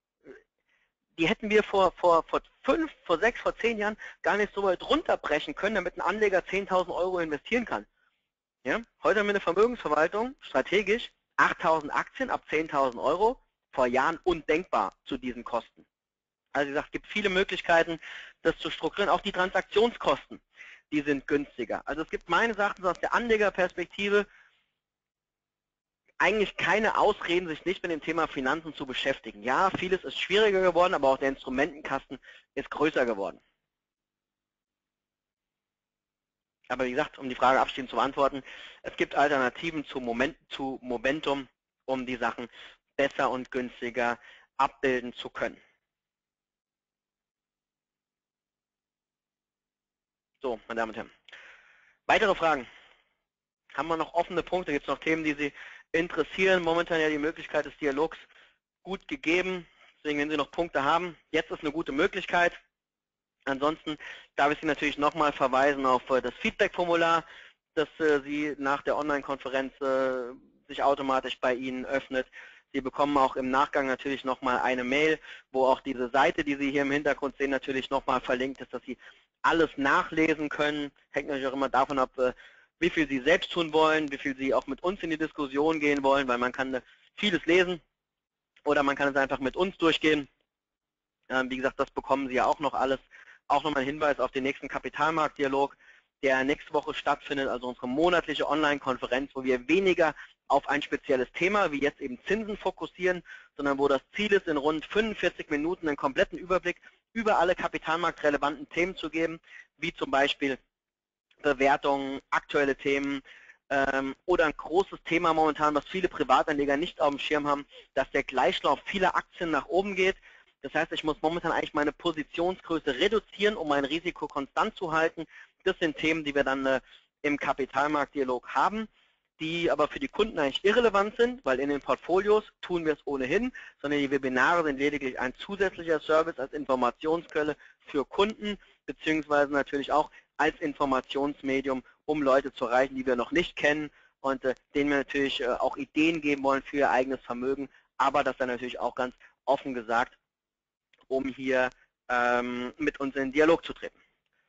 Die hätten wir vor 5, vor 6, vor 10 Jahren gar nicht so weit runterbrechen können, damit ein Anleger 10.000 Euro investieren kann. Ja? Heute haben wir eine Vermögensverwaltung, strategisch, 8.000 Aktien ab 10.000 Euro, vor Jahren undenkbar zu diesen Kosten. Also wie gesagt, es gibt viele Möglichkeiten, das zu strukturieren. Auch die Transaktionskosten, die sind günstiger. Also es gibt meines Erachtens aus der Anlegerperspektive eigentlich keine Ausreden, sich nicht mit dem Thema Finanzen zu beschäftigen. Ja, vieles ist schwieriger geworden, aber auch der Instrumentenkasten ist größer geworden. Aber wie gesagt, um die Frage abschließend zu beantworten, es gibt Alternativen zu Momentum, um die Sachen besser und günstiger abbilden zu können. So, meine Damen und Herren. Weitere Fragen? Haben wir noch offene Punkte? Gibt es noch Themen, die Sie interessieren? Momentan ja die Möglichkeit des Dialogs gut gegeben. Deswegen, wenn Sie noch Punkte haben, jetzt ist eine gute Möglichkeit. Ansonsten darf ich Sie natürlich nochmal verweisen auf das Feedback-Formular, das Sie nach der Online-Konferenz sich automatisch bei Ihnen öffnet. Sie bekommen auch im Nachgang natürlich nochmal eine Mail, wo auch diese Seite, die Sie hier im Hintergrund sehen, natürlich nochmal verlinkt ist, dass Sie alles nachlesen können. Hängt natürlich auch immer davon ab, wie viel Sie selbst tun wollen, wie viel Sie auch mit uns in die Diskussion gehen wollen, weil man kann vieles lesen oder man kann es einfach mit uns durchgehen. Wie gesagt, das bekommen Sie ja auch noch alles. Auch nochmal ein Hinweis auf den nächsten Kapitalmarktdialog, der nächste Woche stattfindet, also unsere monatliche Online-Konferenz, wo wir weniger auf ein spezielles Thema, wie jetzt eben Zinsen, fokussieren, sondern wo das Ziel ist, in rund 45 Minuten einen kompletten Überblick über alle kapitalmarktrelevanten Themen zu geben, wie zum Beispiel Bewertungen, aktuelle Themen oder ein großes Thema momentan, was viele Privatanleger nicht auf dem Schirm haben, dass der Gleichlauf vieler Aktien nach oben geht. Das heißt, ich muss momentan eigentlich meine Positionsgröße reduzieren, um mein Risiko konstant zu halten. Das sind Themen, die wir dann im Kapitalmarktdialog haben, die aber für die Kunden eigentlich irrelevant sind, weil in den Portfolios tun wir es ohnehin, sondern die Webinare sind lediglich ein zusätzlicher Service als Informationsquelle für Kunden, beziehungsweise natürlich auch als Informationsmedium, um Leute zu erreichen, die wir noch nicht kennen und denen wir natürlich auch Ideen geben wollen für ihr eigenes Vermögen, aber das dann natürlich auch ganz offen gesagt, um hier mit uns in Dialog zu treten.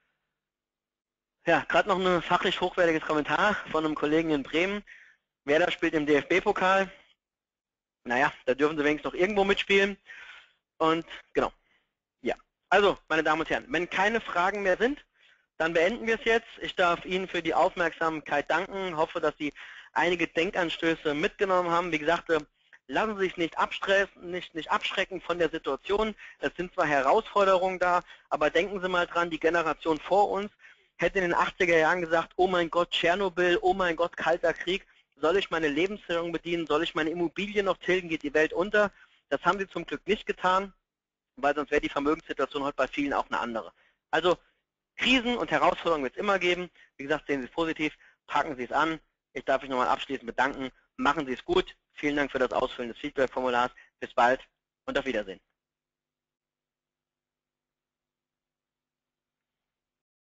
Ja, gerade noch ein fachlich hochwertiges Kommentar von einem Kollegen in Bremen. Werder spielt im DFB-Pokal. Naja, da dürfen sie wenigstens noch irgendwo mitspielen. Und genau, ja. Also, meine Damen und Herren, wenn keine Fragen mehr sind, dann beenden wir es jetzt. Ich darf Ihnen für die Aufmerksamkeit danken. Hoffe, dass Sie einige Denkanstöße mitgenommen haben. Wie gesagt, lassen Sie sich nicht abschrecken von der Situation. Es sind zwar Herausforderungen da, aber denken Sie mal dran, die Generation vor uns hätte in den 80er Jahren gesagt, oh mein Gott, Tschernobyl, oh mein Gott, Kalter Krieg, soll ich meine Lebensversicherung bedienen, soll ich meine Immobilien noch tilgen, geht die Welt unter? Das haben sie zum Glück nicht getan, weil sonst wäre die Vermögenssituation heute bei vielen auch eine andere. Also Krisen und Herausforderungen wird es immer geben. Wie gesagt, sehen Sie es positiv, packen Sie es an. Ich darf mich nochmal abschließend bedanken. Machen Sie es gut. Vielen Dank für das Ausfüllen des Feedback-Formulars. Bis bald und auf Wiedersehen.